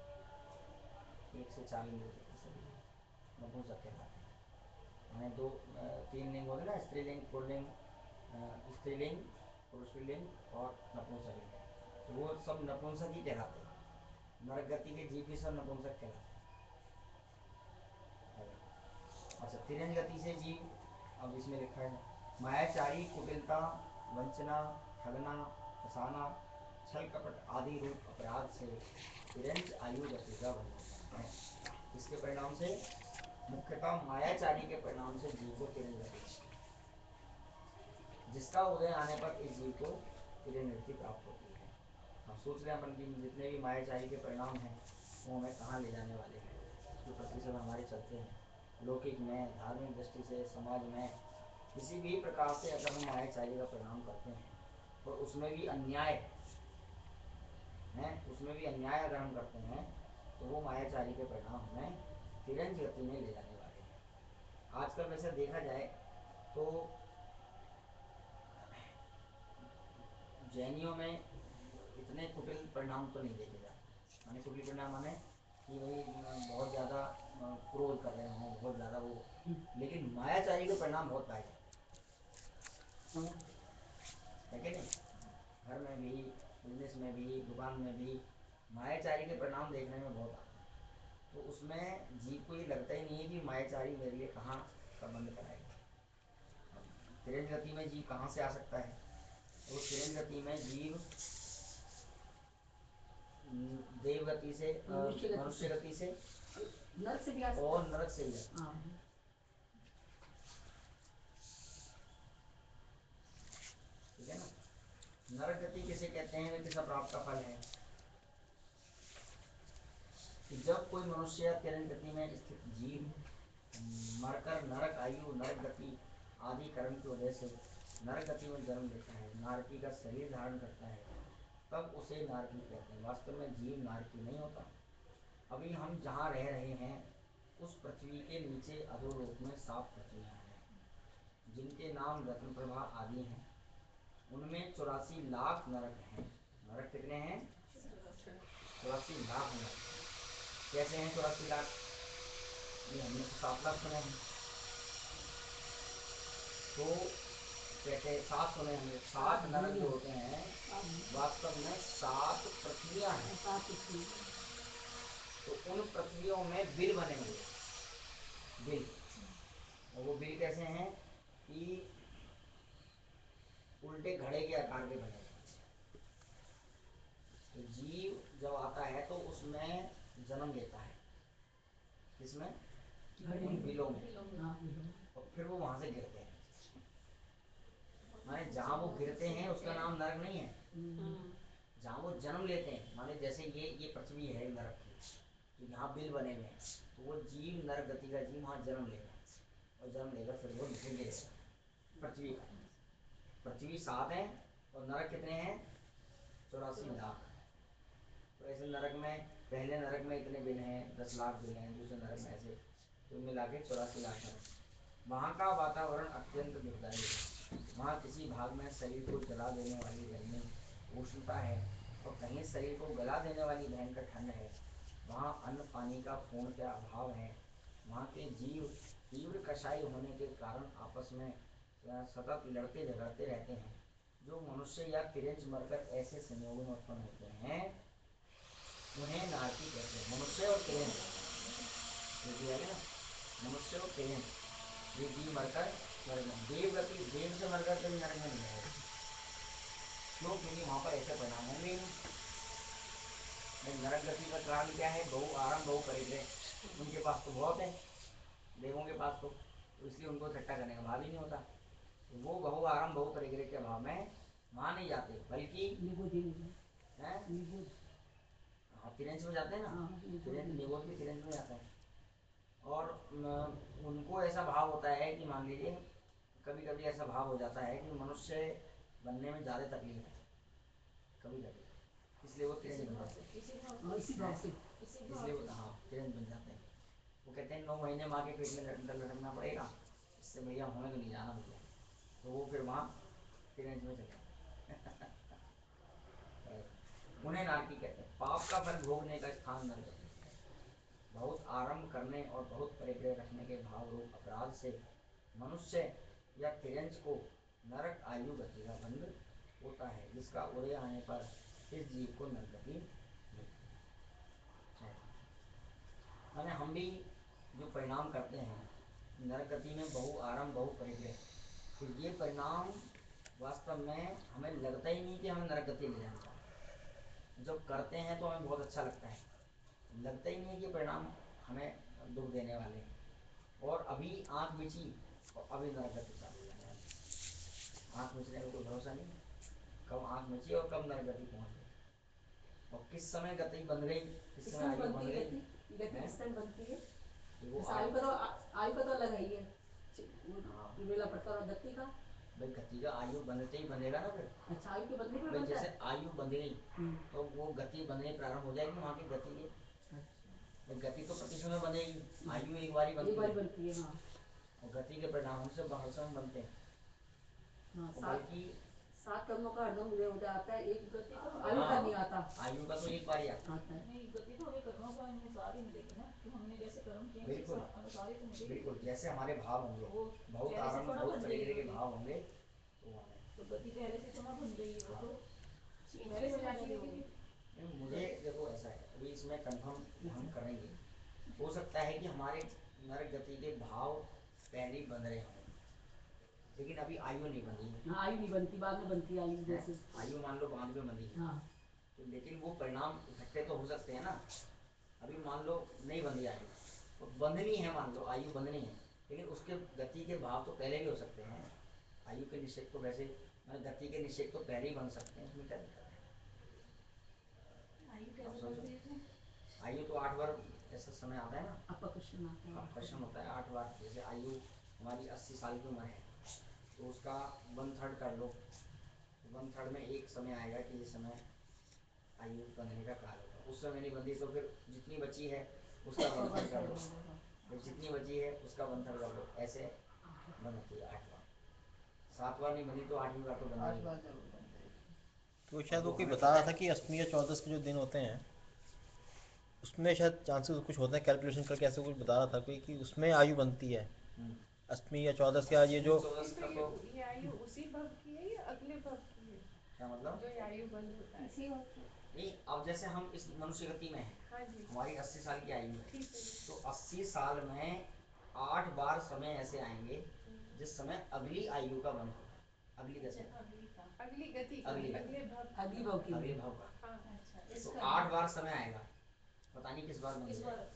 एक से चार इंद्रिय तक के सभी नपुंसक कहलाते हैं। माने दो तीन लिंग होते हैं ना, स्त्रीलिंग, पुल्लिंग, स्त्रीलिंग, पुरुषलिंग और नपुंसक लिंग, तो वो सब नपुंसक ही कहलाते हैं। नरक गति के जीव भी सब नपुंसक कहलाते हैं। अच्छा, तिरंज गति से जीव, अब इसमें लिखा है मायाचारी, कुटिलता, वंचना, ठगना, फसाना, छल कपट आदि रूप अपराध से तिरंज आयु गति का बन होता है। इसके परिणाम से मुख्यतः मायाचारी के परिणाम से जीव को तिरंज गति, जिसका उदय आने पर इस जीव को तिरंज गति प्राप्त होती है। हम सोच रहे हैं अपन की जितने भी मायाचारी के परिणाम हैं वो हमें कहाँ ले जाने वाले हैं, जो प्रतिशत हमारे चलते हैं लौकिक में, धार्मिक दृष्टि से, समाज में किसी भी प्रकार से अगर हम मायाचारी का परिणाम करते हैं और तो उसमें भी अन्याय है, उसमें भी अन्याय अगर हम करते हैं तो वो मायाचारी के परिणाम हमें तिरंज गति में ले जाने वाले हैं। आजकल वैसे देखा जाए तो जैनियों में इतने कुटिल परिणाम तो नहीं देखे जाते। माने कुटिल परिणाम माने कि भाई बहुत ज़्यादा क्रोध कर रहे हों, बहुत ज़्यादा वो, लेकिन मायाचारी के परिणाम बहुत पाए जाते हैं, है कि नहीं। घर में भी, बिजनेस में भी, दुकान में भी मायाचारी के परिणाम देखने में बहुत आते हैं। तो उसमें जीव को ये लगता ही नहीं है कि मायाचारी मेरे लिए कहाँ संबंध कराएगा। तिरंज गति में जीव कहाँ से आ सकता है, तो तिरंज गति में जीव देव गति से, मनुष्य गति से, नरक से भी आ सकता और है। नरक से भी। हाँ। ठीक है ना। नरक गति किसे कहते हैं, वे किस अपराध का फल है। कि जब कोई मनुष्य तिरंज गति में स्थित जीव मरकर नरक आयु, नरक गति आदि कर्म की वजह से नरक गति में जन्म लेता है, नारकी का शरीर धारण करता है, तब उसे नारकी कहते हैं। वास्तव में जीव नारकी नहीं होता। अभी हम जहाँ रह रहे हैं उस पृथ्वी के नीचे अधोलोक में सात पृथ्वियाँ हैं, जिनके नाम रत्नप्रभा आदि हैं। उनमें चौरासी लाख नरक हैं। नरक कितने हैं? चौरासी लाख नरक। कैसे हैं चौरासी लाख? ये हमने तो सात लाख सुने हैं, तो कहते हैं सात सुने हमने। सात नरक जो होते हैं वास्तव में सात पृथ्वियाँ हैं। तो उन पृथ्वियों में बिल बने हुए, बिल, और वो बिल कैसे हैं कि उल्टे घड़े के आकार के बने हैं। तो जीव जब आता है तो उसमें जन्म लेता है, किसमें? उन बिलों में, और फिर वो वहां से गिरते हैं। माने जहाँ वो गिरते हैं उसका नाम नरक नहीं है, जहाँ वो जन्म लेते हैं। माने जैसे ये ये पृथ्वी है नरक की, तो यहाँ बिल बने हुए हैं, तो वो जीव नरक गति का जीव वहाँ जन्म लेगा, और जन्म लेकर फिर वो नीचे गिरेगा। पृथ्वी का पृथ्वी सात है और नरक कितने हैं? चौरासी लाख। तो ऐसे नरक में पहले नरक में इतने बिल हैं, दस लाख बिल हैं, दूसरे नरक में ऐसे, तो मिला के चौरासी लाख नरक। वहाँ का वातावरण अत्यंत दुखदायी है। वहाँ किसी भाग में शरीर को जला देने वाली गर्मी उष्णता है और कहीं शरीर को गला देने वाली भयंकर ठंड है। वहाँ अन्न पानी का पूर्णतः अभाव है। वहाँ के जीव तीव्र कषाय होने के कारण आपस में सतत लड़ते झगड़ते रहते हैं। जो मनुष्य या तिरंज मरकर ऐसे संयोग में उत्पन्न होते हैं उन्हें नारकी कहते हैं। मनुष्य और तिरंज ना, मनुष्य और तिरंज ये जीव मरकर स्वर्ग में, देवगति देव से मरकर कभी नरक में नहीं आएगा। क्यों? क्योंकि वहाँ पर ऐसे परिणाम होंगे ही नहीं। नरक गति का कारण क्या है? बहु आराम बहु परिग्रह। उनके पास तो बहुत है, देवों के पास तो, तो इसलिए उनको इकट्ठा करने का भाव ही नहीं होता। तो वो बहु आराम बहु परिग्रह के अभाव में वहाँ नहीं जाते, बल्कि हाँ तिरंज में जाते हैं ना, तिरंज निबोध के तिरंज में जाते हैं। और उनको ऐसा भाव होता है कि मान लीजिए कभी कभी ऐसा भाव हो जाता है कि मनुष्य बनने में ज़्यादा तकलीफ है कभी कभी, इसलिए वो तिरंज बन जाते हैं। इसलिए वो हाँ तिरंज बन जाते हैं। वो कहते हैं नौ महीने माँ के पेट में अंदर लटकना पड़ेगा, इससे भैया हमें तो नहीं जाना भैया, तो वो फिर वहाँ तिरंज में चले उन्हें नारकी कहते हैं। पाप का फल भोगने का स्थान नरक है। बहुत आरंभ करने और बहुत परिग्रह रखने के भाव रूप अपराध से मनुष्य या तिरंज को नरक आयु गति का बंध होता है, जिसका उदय आने पर इस जीव को नरगति मिलती है। मैंने हम भी जो परिणाम करते हैं नरगति में बहु आरंभ बहु परिग्रह, तो ये परिणाम वास्तव में हमें लगता ही नहीं कि हमें नरगति ले जाना। जब करते हैं तो हमें बहुत अच्छा लगता है, लगता ही नहीं कि परिणाम हमें दुख देने वाले हैं। और अभी आँख बिछी और अभी नरगति चालू हो जाने वाली। आँख मिचने में कोई भरोसा नहीं, कब आँख मिची और कब नरगति पहुँच गई, और किस समय गति बन गई, किस समय आयु बन गई। वो आयु का तो आयु का तो अलग है ये मेला पड़ता है गति का। भाई गति का आयु बनते ही बनेगा ना फिर। अच्छा आयु के बंधने पर भाई बनता जैसे है। आयु बंध गई तो वो गति बनने प्रारंभ हो जाएगी वहाँ की गति की। गति तो प्रति समय बनेगी, आयु एक बार ही बनती एक बार है। बनती है हाँ। और गति के परिणाम से बहुत समय बनते हैं। हाँ, और सात बल्कि सात कर्मों का हरदम उदय हो जाता है, एक गति तो आयु का हाँ, नहीं आता। आयु का तो एक बार ही आता है। आता है नहीं, गति तो हमें कर्मों का अनुसार ही मिलेगी ना, कि हमने जैसे कर्म किए बिल्कुल उसके अनुसार ही तो मिलेगी। बिल्कुल जैसे हमारे भाव होंगे, वो बहुत पहले से आरंभ थोड़ा बहुत बन परिग्रह के गई भाव होंगे तो हमें तो गति पहले से थोड़ा बन गई है, वो तो पहले हो से जाती बन है होगी। नहीं, मुझे देखो ऐसा है, अभी इसमें कंफर्म हम करेंगे। हो सकता है कि हमारे नरक गति के भाव पहले ही बन रहे हों, लेकिन अभी आयु नहीं बनी है। हाँ, आयु नहीं बनती, बाद में बनती है आयु जैसे। आयु मान लो बाद में बनी है हाँ तो लेकिन वो परिणाम इकट्ठे तो हो सकते हैं ना। अभी मान लो नहीं बंधी आयु, तो बंधनी है, मान लो आयु बंधनी है, लेकिन उसके गति के भाव तो पहले भी हो सकते हैं। आयु के निषेध तो वैसे मतलब गति के निषेध तो पहले ही बन सकते हैं, इसमें क्या दिक्कत है। आयु आप कैसे समझो, बढ़ती है? आयु तो आठ बार ऐसा समय आता है ना, आपका क्वेश्चन आता है। क्वेश्चन होता है आठ बार। जैसे आयु हमारी अस्सी साल की उम्र है तो उसका वन थर्ड कर लो, वन थर्ड में एक समय आएगा कि ये समय आयु बंधने का काल होगा, उस समय नहीं बंधी तो फिर जितनी बची है उसका वन थर्ड कर लो, फिर जितनी बची है उसका वन थर्ड कर लो, ऐसे बनती है आठ बार। सात बार नहीं बनी तो आठवीं बार तो बंधी है। तो शायद वो कोई बता रहा था कि अष्टमी या चौदस के जो दिन होते हैं उसमें शायद चांसेस कुछ होते हैं, कैलकुलेशन करके ऐसे कुछ बता रहा था कोई कि उसमें आयु बनती है। अष्टमी या चौदस का ये जो चौदस का तो ये आयु उसी भव की है या अगले भव की है? क्या मतलब, जो ये आयु बंद होता है इसी बात पे। नहीं अब जैसे हम इस मनुष्य गति में हैं, हाँ जी हमारी अस्सी साल की आयु है, ठीक है। तो अस्सी साल में आठ बार समय ऐसे आएंगे जिस समय अगली आयु का बंध होगा, अगली गति का, अगली गति का, अगली गति। अगले भव अगली भव की अगले भाव का। हाँ अच्छा तो इसका आठ बार समय आएगा, पता नहीं किस बार इस बंधेगा। बार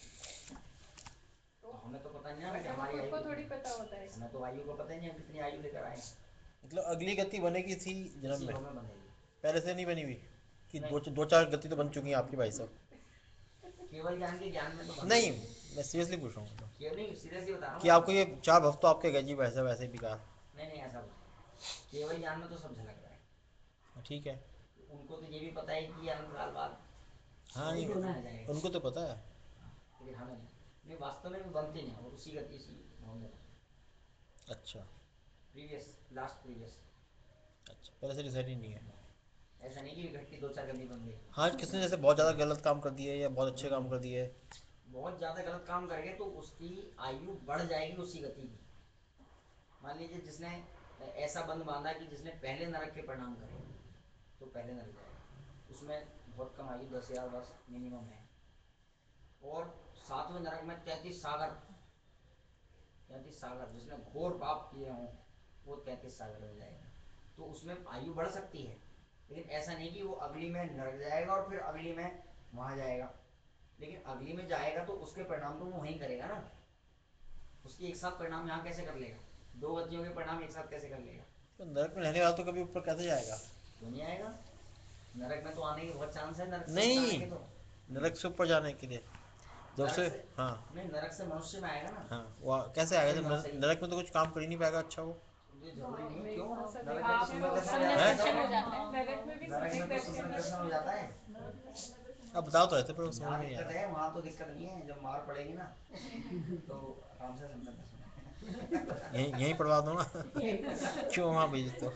तो हमें तो पता नहीं ना कि मतलब हमारी खुद को आयु, थोड़ी पता होता है इसका। हमें तो आयु का पता ही नहीं हम कितनी आयु लेकर आए हैं। मतलब अगली गति बनेगी इसी जन्म इसी में, भाव में बंधेगी। पहले से नहीं बनी हुई कि नहीं। दो दो चार गति तो बन चुकी है आपकी भाई साहब। केवल ज्ञान के ज्ञान में तो बंधेगी। नहीं मैं सीरियसली पूछ रहा हूँ केवल नहीं, सीरियसली बता रहा हूँ कि आपको ये चार भक्त तो आपके गए जी वैसे वैसे बेकार। नहीं नहीं ऐसा कुछ नहीं। केवल ज्ञान में तो सब झलक रहा है। ठीक है। उनको तो ये भी पता है कि ये अनंत काल बाद हाँ उसी नहीं गति में जाएगा, उनको तो पता है। लेकिन हमें नहीं। नहीं वास्तव में भी बनते नहीं, और उसी गति इसी भाव में बनते हैं। अच्छा प्रीवियस, लास्ट प्रीवियस। अच्छा, पहले से डिसाइड ही नहीं है। ऐसा नहीं कि इकट्ठी दो चार गंदी बन गई। हाँ, किसने जैसे बहुत ज़्यादा गलत काम कर दिया है या बहुत अच्छे काम कर दिए है। बहुत ज़्यादा गलत काम करेंगे तो उसकी आयु बढ़ जाएगी उसी गति की। मान लीजिए जिसने ऐसा बंद बांधा कि जिसने पहले नरक के परिणाम करे तो पहले नरक जाएगा, उसमें बहुत कम आयु दस हजार वर्ष मिनिमम है। और सातवें नरक में तैंतीस सागर, तैंतीस सागर जिसने घोर पाप किए हों वो तैंतीस सागर हो जाएगा। तो उसमें आयु बढ़ सकती है, लेकिन ऐसा नहीं कि वो अगली में नरक जाएगा और फिर अगली में वहाँ जाएगा। लेकिन अगली में जाएगा तो उसके परिणाम तो वो वहीं करेगा ना, उसकी एक साथ परिणाम यहाँ कैसे कर लेगा? दो गतियों के परिणाम एक साथ कैसे कर लेगा? तो नरक में रहने वाला तो कभी ऊपर कैसे जाएगा? क्यों नहीं आएगा? नरक में तो आने की बहुत चांस है। नरक से नहीं, आने के तो नरक से ऊपर जाने के लिए जब नरक से से हाँ नहीं, नरक से मनुष्य में आएगा ना। हाँ, वो कैसे आएगा जब सही बात, नर- सही। नरक में तो कुछ काम कर ही नहीं पाएगा अच्छा वो। ये जरूरी नहीं है। क्यों? हाँ, सब नरक एक में तो दर्शन सुंदर हो दर्शन जाता हो है। जाता है। दर्शन हो जाता है। नरक में भी नरक में सम्यक तो सुंदर दर्शन दर्शन हो जाता है। नरक में समय दर्शन अब बताओ तो ऐसे पर समझ यहाँ में नहीं आ दिक्कत रहा। है, वहाँ तो दिक्कत नहीं है। जब मार पड़ेगी ना तो आराम से सुंदर दर्शन है। यहीं यहीं पढ़वा दो ना। क्यों वहाँ भेज दो।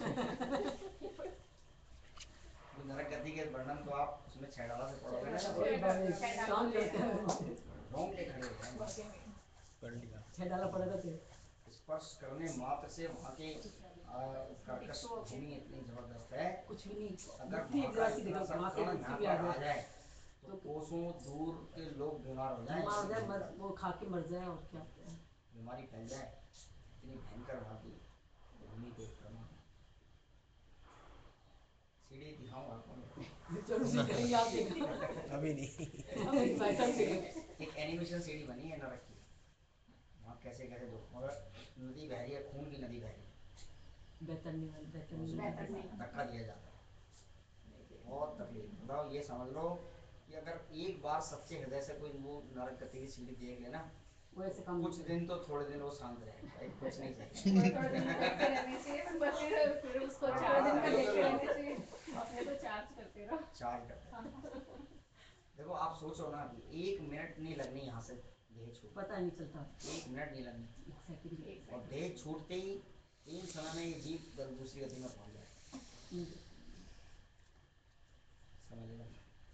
तो नरक गति के वर्णन तो आप उसमें छैडाला से पढ़ोगे ना, काम करते हैं। रोंगटे खड़े हो जाएंगे। वाकई में पढ़ लिया। छह डाला पड़ेगा तो स्पर्श करने मात्र से वहाँ के आ, कर्कश भूमि इतनी जबरदस्त है। कुछ भी नहीं। अगर मिट्टी वहाँ का एक इतना देखो सा वहाँ से कण मिट्टी यहाँ भी आ पर आ जाए जाए तो कोसों दूर के लोग बीमार हो जाएं। बीमार हो जाए, मर वो खा के मर जाए और क्या। बीमारी फैल जाए, इतनी भयंकर वहाँ की भूमि के क्रम। सीढ़ी दिखाऊं आपको? चलो सीखेंगे, आप देखना। अभी नहीं। अभी भाई साहब सीखेंगे। एक एनिमेशन सीढ़ी बनी है नरक की, वहाँ कैसे कैसे लोग, मगर नदी बह रही है, खून की नदी बह रही है, बेहतरनी वाली बेहतरनी उसमें धक्का दिया जाता है। बहुत तकलीफ। बताओ, ये समझ लो कि अगर एक बार सच्चे हृदय से कोई वो नरक गति की सीढ़ी देख लेना, वो ऐसे काम कुछ दिन तो थोड़े दिन वो शांत रहेगा, भाई कुछ नहीं चाहिए। थोड़ा थोड़ा दिन देखते रहने चाहिए, फिर बस फिर फिर उसको हाँ, चार दिन में हाँ, देखते हाँ। रहने चाहिए। अपने को चार्ज करते रहो। चार्ज करते हैं। देखो आप सोचो ना कि एक मिनट नहीं लगनी यहाँ से देह छूट, पता नहीं चलता। एक मिनट नहीं लगनी, एक सेकंड और देह छूटते ही तीन समय में ये जीव दर- दूसरी गति में पहुंच जाए। समझ लो।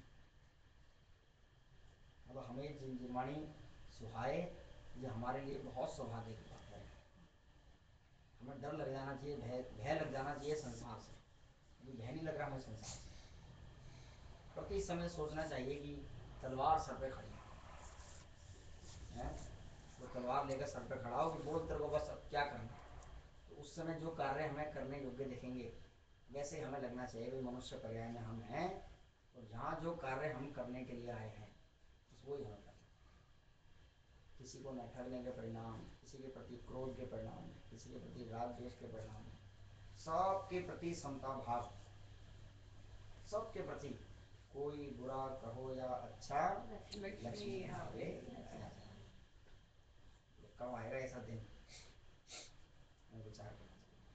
मतलब हमें जिंदगानी सुहाए, ये हमारे लिए बहुत सौभाग्य की बात है। हमें डर लग जाना चाहिए, भय भय लग जाना चाहिए संसार से। अभी भय नहीं लग रहा हमें संसार से। प्रति समय सोचना चाहिए कि तलवार सर पे खड़ी है, वो तलवार लेकर सर पे खड़ा हो कि बोल तेरे को बस अब क्या करना। तो उस समय जो कार्य हमें करने योग्य दिखेंगे वैसे हमें लगना चाहिए कि मनुष्य पर्याय में हम हैं, और जहाँ जो कार्य हम करने के लिए आए हैं बस वही हमें करना। किसी को न ठगने के परिणाम, किसी के प्रति क्रोध के परिणाम, किसी के प्रति राग द्वेष के परिणाम, सबके प्रति समता भाव, सबके प्रति कोई बुरा कहो या अच्छा लक्ष्मी आवे। कब आएगा ऐसा दिन, मैं विचार करना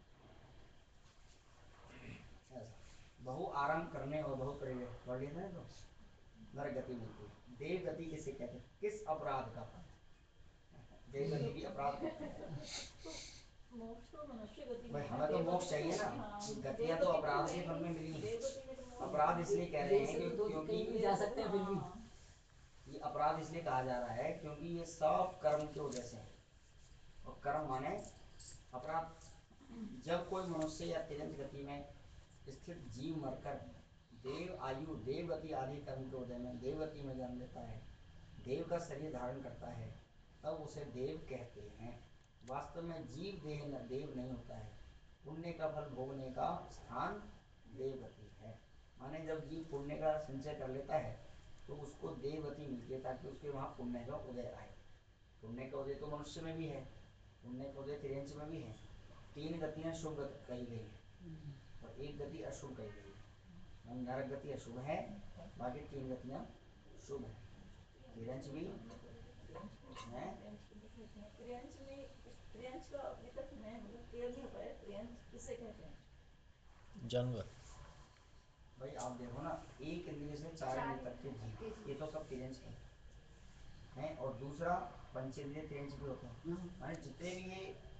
चाहिए। ऐसा बहु आरंभ करने और बहु प्रयोग पढ़ लेते हैं तो नरक गति मिलती है। देव गति किसे कहते हैं? किस अपराध का फल? देव गति भी अपराध करते हैं। मोक्ष तो मनुष्य गति भाई में हमें तो मोक्ष चाहिए ना, हाँ, गतियाँ तो अपराध के फल में मिली हैं। देवगति में तो मोक्ष अपराध इसलिए कह रहे हैं तो क्योंकि कहीं भी जा सकते हैं फिर भी। हाँ, ये अपराध इसलिए कहा जा रहा है क्योंकि ये सब कर्म की वजह से है, और कर्म माने अपराध। जब कोई मनुष्य या तिरंत गति में स्थित जीव मरकर देव आयु देव गति आदि कर्म के उदय में देवगति में जन्म लेता है, देव का शरीर धारण करता है, तब उसे देव कहते हैं। वास्तव में जीव देह न देव नहीं होता है, पुण्य का फल भोगने का स्थान देवगति है। माने जब जीव पुण्य का संचय कर लेता है तो उसको देवगति मिलती है, ताकि उसके वहाँ पुण्य का उदय आए। पुण्य का उदय तो मनुष्य में भी है, पुण्य का उदय तिरंच में भी है। तीन गतियाँ शुभ कही गई हैं और एक गति अशुभ कही गई है। नरक गति अशुभ है, बाकी तीन गतियाँ शुभ है। तिरंच भी है। त्रियंश में त्रियंश का अभी तक मैं मतलब क्लियर नहीं हो पाया, त्रियंश किसे कहते हैं? जानवर। भाई आप देखो ना, एक इंद्रिय से चार इंद्रिय तक के जीव, ये तो सब तिरंच हैं। और दूसरा पंचेंद्रिय तिरंच भी होते हैं। माने जितने भी ये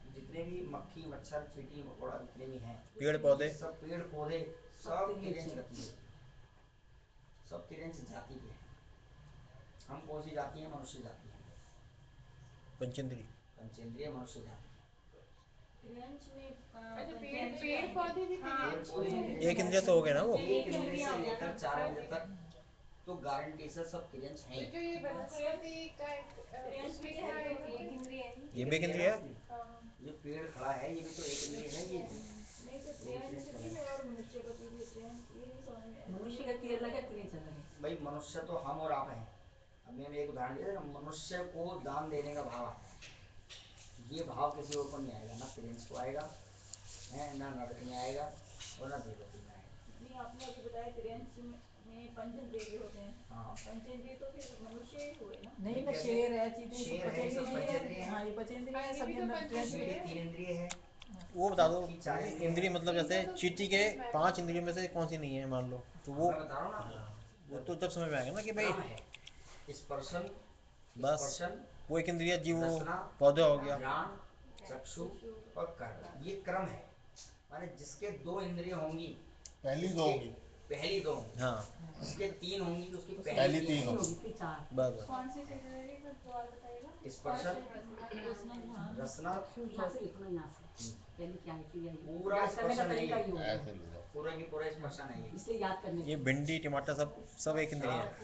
जितने भी मक्खी मच्छर चींटी मकोड़ा जितने भी हैं, पेड़ पौधे सब पेड़ पौधे सब तिर्यंच गति है, सब तिर्यंच जाति के हैं। हम कौन सी जाति है? मनुष्य जाति है, पंचेंद्री पंचेंद्रिय मनुष्य जाति। तिर्यंच में अ, अच्छा, पेड़ पंचेंद्रिय पेड़ है। पौधे भी हाँ, पेड़ पौधे भी एक इंद्रिय तो हो गए ना वो। एक इंद्रिय से लेकर चार इंद्रिय तक तो गारंटी से सब तिर्यंच हैं। तो जो ये वनस्पति का एक, अ, तिर्यंच उसमें भी क्या है, है? तो एक इंद्रिय है। ये भी एक इंद्रिय है। हाँ। जो पेड़ खड़ा है ये भी तो एक इंद्रिय है। ये नहीं तो तिर्यंच भी है और मनुष्य गति भी है। तिर्यंच ये नहीं समझ में आया। मनुष्य का क्रिया लगा क्रिया चल रहा है। भाई मनुष्य तो हम और आप हैं। अब मैंने एक उदाहरण दिया ना, मनुष्य को दान देने का भाव आता है, ये भाव किसी और को नहीं आएगा, ना तिर्यंच को आएगा है, ना नरक में आएगा और ना देवगति में आएगा। नहीं, आपने अभी बताया तिर्यंच में में पंचेंद्रिय भी होते हैं। हाँ। पंचेंद्रिय तो फिर मनुष्य ही हुए ना। नहीं ना, शेर है, चींटी, सब शेर है, सब पचेंद्रिय पंचेंद्रिय है। है। हाँ, ये पचेंद्रिय है, हाँ, ये सब भी ये तो अंदर पंचेंद्रिय तिर्यंच चींटी तीन इंद्रिय है। वो बता दो मक्खी चार इंद्रिय इंद्रिय है। मतलब जैसे चींटी के पांच इंद्रियों में से कौन सी नहीं है मान लो, तो वो मैं बता रहा हूँ ना हाँ, आपको। वो तो जब समझ में आएगा ना कि भाई क्रम है, स्पर्शन, बस स्पर्शन, वो एक इंद्रिय जीव वो रसना, पौधा हो गया। ज्ञान, चक्षु और कर्म, ये क्रम है। माने जिसके दो इंद्रिय होंगी, पहली दो उसके- होंगी। पहली दो होंगी, हाँ जिसके तीन होंगी तो उसकी पहली पहली तीन तीन होंगी। होंगी। होगी, फिर चार। बस बस कौन सी चीज है ये? कुछ और बताइएगा। स्पर्शन, रसना, ध्यान, रसना, यहाँ से लिखना, यहाँ से पहले क्या है, फिर यही पूरा याद करने का स्पर्शन है तरीका ये। ही होगा, ऐसे लो। पूरा की पूरा स्पर्शन है ये। इसलिए याद करने ये भिंडी टमाटर सब सब एक इंद्रिय है।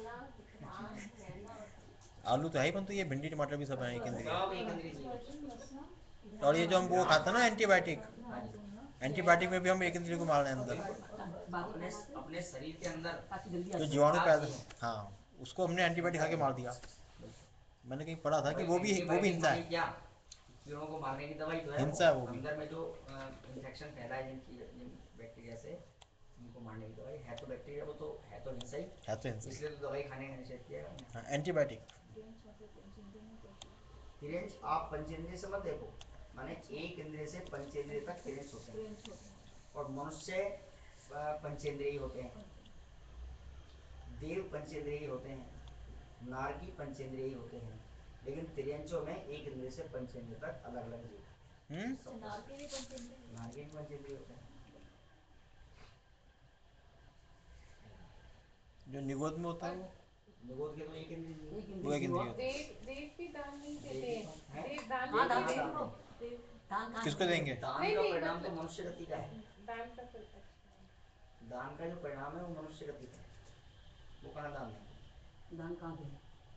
आलू तो है ही, परंतु ये भिंडी टमाटर भी सब है एक इंद्रिय। सब एक इंद्रिय जीव है। स्पर्शन, रसना, और ये जो हम वो खाते हैं ना एंटीबायोटिक, हाँ जी। एंटीबायोटिक में भी हम एक इंद्रिय को मार रहे हैं अंदर। बात अपने अपने शरीर के अंदर ताकि जल्दी आ जो जाए। जीवाणु पैदा, हाँ उसको हमने एंटीबायोटिक खा के मार दिया। मैंने कहीं पढ़ा था कि वो भी वो भी हिंसा है। क्या कीड़ों को मारने की दवाई तो है, हिंसा है वो भी। अंदर में जो इन्फेक्शन फैला है जिन जिन बैक्टीरिया से, उनको मारने की दवाई है। तो बैक्टीरिया वो तो है तो हिंसा ही, है तो हिंसा इसलिए तो दवाई खाने का निषेध किया है हमने। हाँ, एंटीबायोटिक। तिर्यंच मतलब पंचेंद्रिय में कैसे? तिर्यंच आप पंचेंद्रिय से मत देखो, माने एक इंद्रिय से पंचेंद्रिय तक तिर्यंच होते हैं। तिर्यंच होते हैं। और मनुष्य अ, पंचेंद्रिय होते हैं, देव पंचेंद्रिय होते हैं, नारकी पंचेंद्रिय होते हैं। लेकिन तिर्यंचों में एक इंद्रिय से पंचेंद्रिय तक अलग अलग जीव हैं। हम्म अच्छा, नारकी भी पंचेंद्रिय। नारकी भी पंचेंद्रिय होते हैं। जो निगोद में होता है वो निगोद के तो एक इंद्रिय जीव एक हैं। वो एक इंद्रिय इंद्रिय हुआ। होता है। देव देव भी दान नहीं देते देव हैं। हैं? देव दान हाँ, नहीं दान देते देंगे हैं। वो। देव दान कहाँ किसको देंगे? दान नहीं, का नहीं, परिणाम तो मतलब- मनुष्य गति का है। दान का फल। अच्छा। दान का जो परिणाम है वो मनुष्य गति का है, वो कहाँ दान देंगे? दान कहाँ देंगे?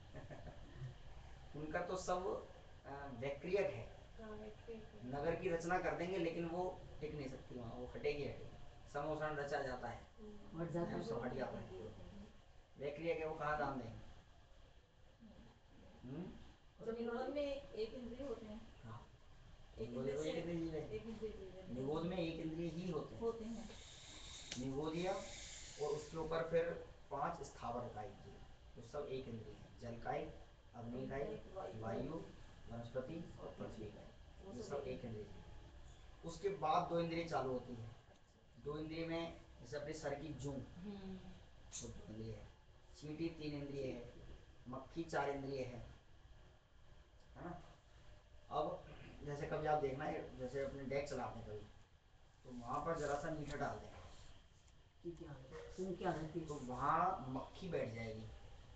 उनका तो सब अ, व्यक्रियक है। हाँ, एक एक है। नगर की रचना कर देंगे लेकिन वो टिक नहीं सकती वहाँ, वो हटेगी हटेगी। समोसन रचा जाता है, बढ़ जाता है। वो सब हट जाता है। व्यक्रियक है, वो कहाँ दान देंगे? हम्म? और निगोद में एक इंद्रिय होते हैं। हाँ, एक निगोद इंद्रिय तो से एक इंद्रिय जीव है। एक इंद्रिय जीव है। निगोद में एक इंद्रिय ही होते हैं, होते हैं। निगोदिया, और उसके ऊपर फिर पांच स्थावर कायिक जीव, तो सब एक इंद्रिय है। जल कायिक, अग्नि कायिक, वायु, वनस्पति और पृथ्वी कायिक, ये सब एक इंद्रिय जीव। उसके बाद दो इंद्रिय चालू होती है। दो इंद्रिय में जैसे अपने सर की जूं, वो दो इंद्रिय है। चींटी तीन इंद्रिय है, मक्खी चार इंद्रिय है, है ना। अब जैसे कभी आप देखना है, जैसे अपने डेक चलाते हैं कभी, तो वहाँ पर जरा सा मीठा डाल दें ठीक है, सुन क्या रहती है? तो वहाँ मक्खी बैठ जाएगी,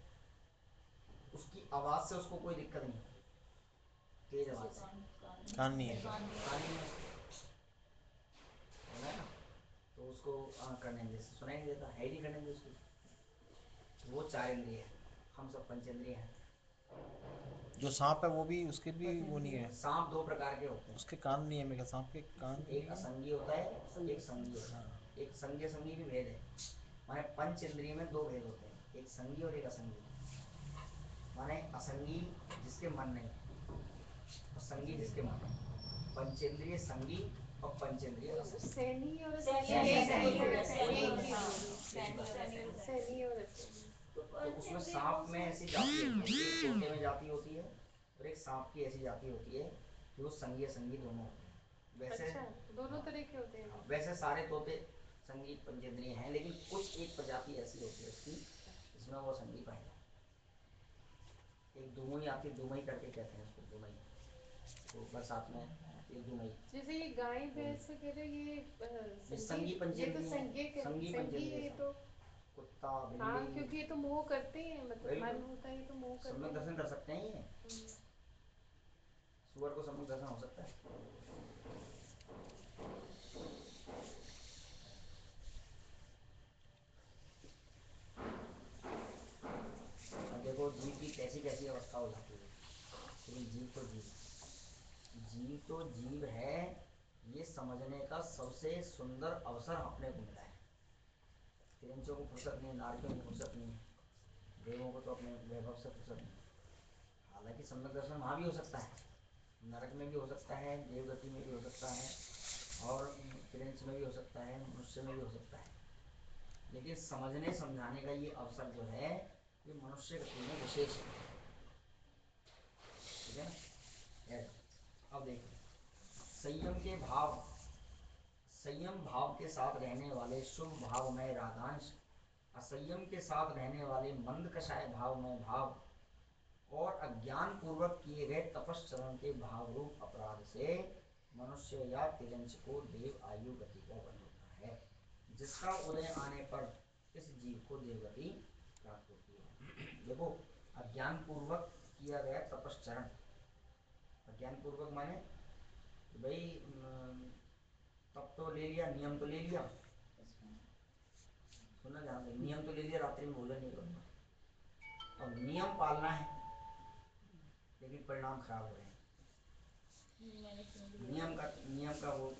उसकी आवाज़ से उसको कोई दिक्कत नहीं, तेज आवाज़ से। कान कान कान नहीं है। कान नहीं है। कान नहीं है, है ना, तो उसको आ, करने दे, सुनाई नहीं देता है, ही नहीं करने दे उसको। तो वो चार इंद्रिय है, हम सब पंचेंद्रिय हैं। जो सांप है वो भी, उसके भी वो नहीं है, सांप दो प्रकार के होते हैं, उसके कान नहीं है मेरे ख्याल, सांप के कान एक असंगी होता है, एक संगी होता है। एक संगी संगी भी भेद है, माने पंच इंद्रिय में दो भेद होते हैं, एक संगी और एक असंगी। माने असंगी जिसके मन नहीं और संगी जिसके मन है। पंचेंद्रिय संगी और पंचेंद्रिय असंगी। सैनी और सैनी सैनी और सैनी और सैनी और सैनी हाँ, सैनी और सैनी। सैनी और सैनी। तो तो उसमें पंचेंद्रिय सांप कौन में सा? ऐसी जाति होती है, एक तोते में जाति होती है और एक सांप की ऐसी जाति होती है कि वो संगी असंगी दोनों होते हैं। वैसे अच्छा, दोनों तरह के होते हैं। हाँ, वैसे सारे तोते संगी पंचेंद्रिय हैं, लेकिन कुछ एक प्रजाति ऐसी होती है उसकी जिसमें वो संगी पाए जाते हैं। एक दुमुई आती है, दुमई करके कहते हैं उसको, दुमई, तो बरसात में ये धुमई। जैसे ये गाय भैंस से कहते हैं ये अ, ये संगी- संगी ये पंचमी तो है, संगी के संगी संगी पंचमी है है ये सब। तो। कुत्ता हाँ बिल्ली क्योंकि ये तो मोह करते हैं, मतलब बिल्कुल। मन होता है ये तो मोह करते सम्यक हैं। दर्शन कर सकते हैं ये, हम्म। सुअर को सम्यक दर्शन हो सकता है। अब देखो जीव की कैसी कैसी अवस्था हो जाती है, लेकिन जीव तो जीव जीव तो जीव है, ये समझने का सबसे सुंदर अवसर अपने को मिला है। तिरंचों को फुर्सत नहीं, नारियों को फुर्सत नहीं, देवों को तो अपने वैभव से फुर्सत नहीं। हालांकि सम्यक दर्शन वहाँ भी हो सकता है, नरक में भी हो सकता है, देवगति में भी हो सकता है, और तिरंच में भी हो सकता है, मनुष्य में भी हो सकता है। लेकिन समझने समझाने का ये अवसर जो है ये मनुष्य गति में विशेष है, ठीक है ना। अब देखिए, संयम के भाव संयम भाव के साथ रहने वाले शुभ भाव में रागांश, असंयम के साथ रहने वाले मंद कषाय भाव में भाव, और अज्ञान पूर्वक किए गए तपश्चरण के भाव रूप अपराध से मनुष्य या तिरंच को देव आयु गति का वन होता है, जिसका उदय आने पर इस जीव को देवगति प्राप्त होती है। देखो, अज्ञान पूर्वक किया गया तपश्चरण, अज्ञान पूर्वक माने भाई तप तो ले लिया, नियम तो ले लिया, सुनना ध्यान से, नियम तो ले लिया, रात्रि में भोजन नहीं करूंगा, अब नियम पालना है लेकिन परिणाम खराब हो रहे हैं। नियम का नियम का वो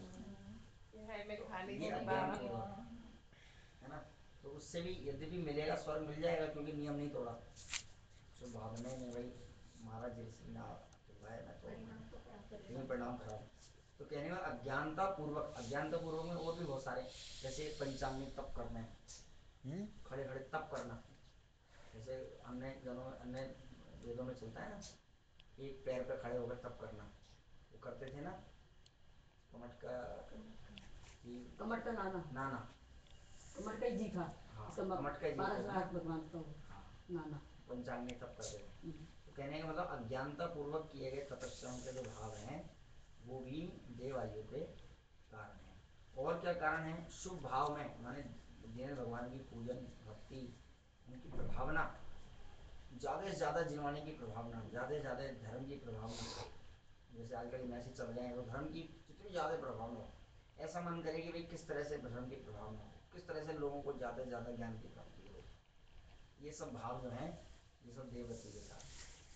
ये अज्ञान पूर्वक है ना। तो उससे भी यद्यपि मिलेगा, स्वर्ग मिल जाएगा क्योंकि नियम नहीं तोड़ा। तो भावने में भाई महाराज जी से ना चिल्लाए ना तो लेकिन परिणाम खराब। तो कहने का अज्ञानता पूर्वक, अज्ञानता पूर्वक में और भी बहुत सारे, जैसे पंचांगी तप करना है, खड़े खड़े तप करना, जैसे अन्य जनों में अन्य वेदों में चलता है ना, एक पैर पर खड़े होकर तप करना, वो करते थे ना। कमट का कमर का नाना नाना कमर का ही जी था। हाँ, इसका मतलब कमट का ही जी बारह था। लाख भगवान का हाँ, नाना पंचांग में तप करते थे। तो कहने का मतलब अज्ञानता पूर्वक किए गए तपस्याओं के जो भाव हैं वो भी देव आयु के कारण है। और क्या कारण है? शुभ भाव में माने जिन भगवान की पूजन भक्ति उनकी प्रभावना, ज़्यादा से ज़्यादा जिनवाने की प्रभावना, ज़्यादा से ज़्यादा धर्म की प्रभावना, जैसे आजकल मैसेज चल रहे हैं तो धर्म की जितनी ज़्यादा प्रभावना हो, ऐसा मन करे कि भाई किस तरह से धर्म की प्रभावना हो, किस तरह से लोगों को ज़्यादा से ज़्यादा ज्ञान की प्राप्ति हो, ये सब भाव जो हैं ये सब देवगति के कारण।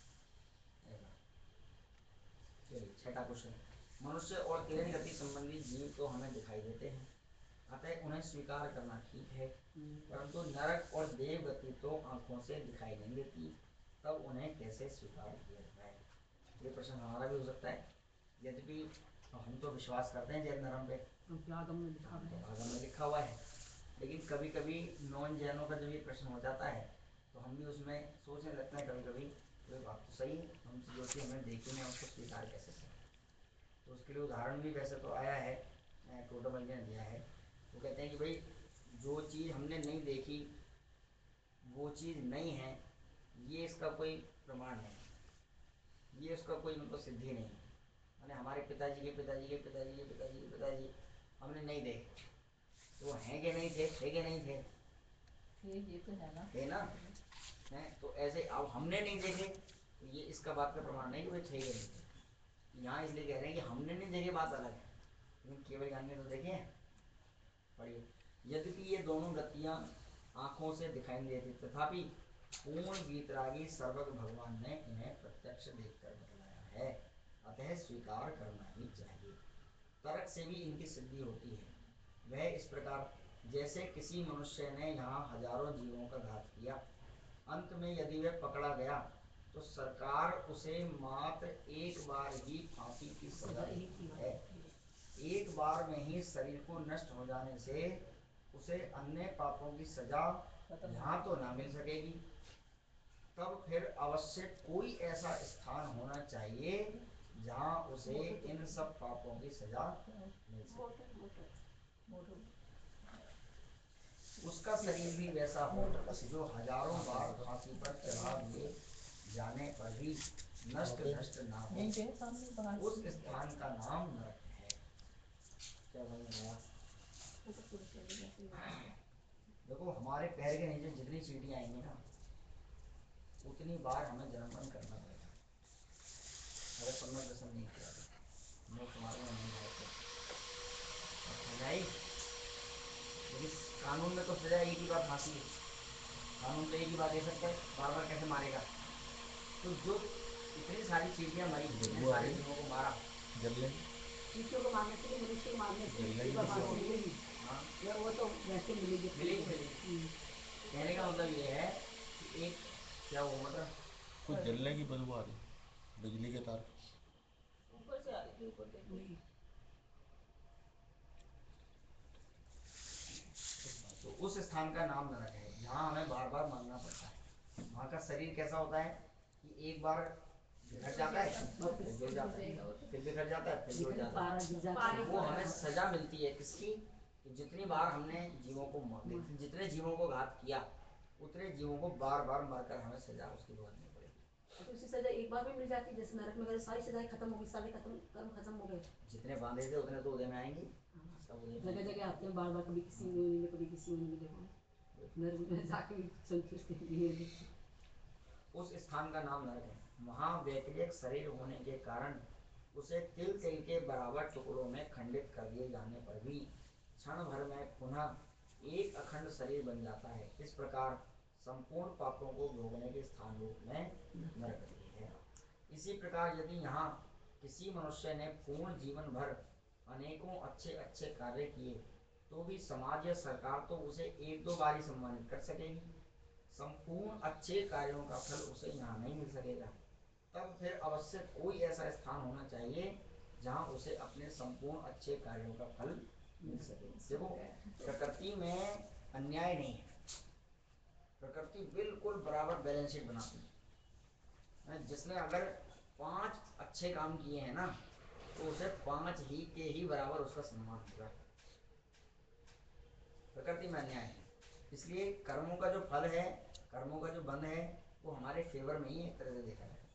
चलिए छठा क्वेश्चन, मनुष्य और किरण गति संबंधी जीव तो हमें दिखाई देते हैं, अतः उन्हें स्वीकार करना ठीक है, परंतु नरक और देव गति तो आंखों से दिखाई नहीं देती, तब उन्हें कैसे स्वीकार किया जाए? ये प्रश्न हमारा भी हो सकता है, यद्यपि हम तो विश्वास करते हैं जैन धर्म पे, आगम में लिखा है, आगम में लिखा हुआ है, लेकिन कभी कभी नॉन जैनों का जब ये प्रश्न हो जाता है तो हम भी उसमें सोचने लगते हैं कभी कभी, कोई बात तो सही है, हम जो चीज़ हमें देखी नहीं उसको स्वीकार कैसे करें। तो उसके लिए उदाहरण भी वैसे तो आया है, टोटल ने दिया है। वो कहते हैं कि भाई जो चीज़ हमने नहीं देखी वो चीज़ नहीं है, ये इसका कोई प्रमाण नहीं, ये उसका कोई मतलब सिद्धि नहीं है। मैंने हमारे पिताजी के पिताजी के पिताजी के पिताजी के पिताजी हमने नहीं देखे, तो वो हैं कि नहीं थे, थे कि नहीं थे, ये तो है ना, है ना, है। तो ऐसे अब हमने नहीं देखे तो ये इसका बात का प्रमाण नहीं कि वे थे कि नहीं थे। यहाँ इसलिए कह रहे हैं कि हमने नहीं देखे बात अलग है, लेकिन केवल ज्ञान ने तो देखे हैं। पढ़िए, यद्यपि ये दोनों गतियाँ आँखों से दिखाई नहीं देती, तथापि पूर्ण वीतरागी सर्वज्ञ भगवान ने इन्हें प्रत्यक्ष देखकर बतलाया है, अतः स्वीकार करना ही चाहिए। तर्क से भी इनकी सिद्धि होती है। वह इस प्रकार, जैसे किसी मनुष्य ने यहाँ हजारों जीवों का घात किया, अंत में यदि वह पकड़ा गया तो सरकार उसे मात्र एक बार ही फांसी की सजा देती है। एक बार में ही शरीर को नष्ट हो जाने से उसे अन्य पापों की सजा यहाँ तो ना मिल सकेगी, तब फिर अवश्य कोई ऐसा स्थान होना चाहिए जहाँ उसे इन सब पापों की सजा मिल सके। उसका शरीर भी वैसा हो जो हजारों बार फांसी पर चढ़ा दिए जाने पर भी नष्ट भ्रष्ट ना हो, यहीं पे है सामने बाहर उस स्थान का नाम नरक है। क्या समझ में आया? देखो हमारे पैर के नीचे जितनी चींटियां आएंगी ना, उतनी बार हमें जन्म मरण करना पड़ेगा। अगर पुनः दर्शन नहीं किया तो मैं तुम्हारे में नहीं आए सजा ही, लेकिन कानून में तो सजा एक ही बार फांसी है। कानून तो एक ही बार दे सकता है, बार बार कैसे मारेगा? तो जो इतनी सारी चींटियां मरी, इतने सारे जीवों को मारा, जल लेंगे। चींटियों को मारने से मनुष्य को मारने से जल लेंगे एक बार किसी फांसी और। मिलेगी। हाँ या वो तो वैसे मिलेगी मिलेगी मिलेगी। हम्म। कहने का मतलब ये है कि एक क्या वो मतलब कुछ जलने की बदबू आ रही, बिजली के तार। ऊपर से आ रही थी, ऊपर देखो। नहीं। तो उस स्थान का नाम नरक है, जहाँ हमें बार बार मरना पड़ता है। वहाँ का शरीर कैसा होता है कि एक बार बिखर जाता है, फिर जुड़ जाता है, फिर बिखर जाता है, फिर जुड़ जाता पारा है। गिर जाता है। वो हमें सजा मिलती है किसकी? कि जितनी बार हमने जीवों को मार- जितने जीवों को घात किया, उतने जीवों को बार बार मारकर हमें सजा उसकी भुगतनी पड़ेगी। तो उसकी सजा एक बार में मिल जाती है, जैसे नरक में अगर सारी सजाएं खत्म हो गई, सारे खत्म कर्म खत्म हो गए। जितने बांधे थे उतने तो उदय में आएंगी, सब उदय में जगह आएंगी। जगह आते हैं बार बार, कभी किसी में मिले कभी किसी में मिले हो। नरक में जाके भी संतुष्ट नहीं है। उस स्थान का नाम नरक है। वहाँ वैकृत शरीर होने के कारण उसे तिल तिल के बराबर टुकड़ों में खंडित कर दिए जाने पर भी क्षण भर में पुनः एक अखंड शरीर बन जाता है। इस प्रकार संपूर्ण पापों को भोगने के स्थान रूप में नरक है। इसी प्रकार यदि यहाँ किसी मनुष्य ने पूर्ण जीवन भर अनेकों अच्छे अच्छे कार्य किए, तो भी समाज या सरकार तो उसे एक दो बार ही सम्मानित कर सकेगी। संपूर्ण अच्छे कार्यों का फल उसे यहाँ नहीं मिल सकेगा। तब फिर अवश्य कोई ऐसा स्थान होना चाहिए जहाँ उसे अपने संपूर्ण अच्छे कार्यों का फल मिल सके। देखो प्रकृति में अन्याय नहीं है, प्रकृति बिल्कुल बराबर बैलेंस शीट बनाती है। जिसने अगर पांच अच्छे काम किए हैं ना, तो उसे पांच ही के ही बराबर उसका सम्मान होगा। प्रकृति में अन्याय है, इसलिए कर्मों का जो फल है, कर्मों का जो बंध है, वो हमारे फेवर में ही एक तरह से देखा जाए।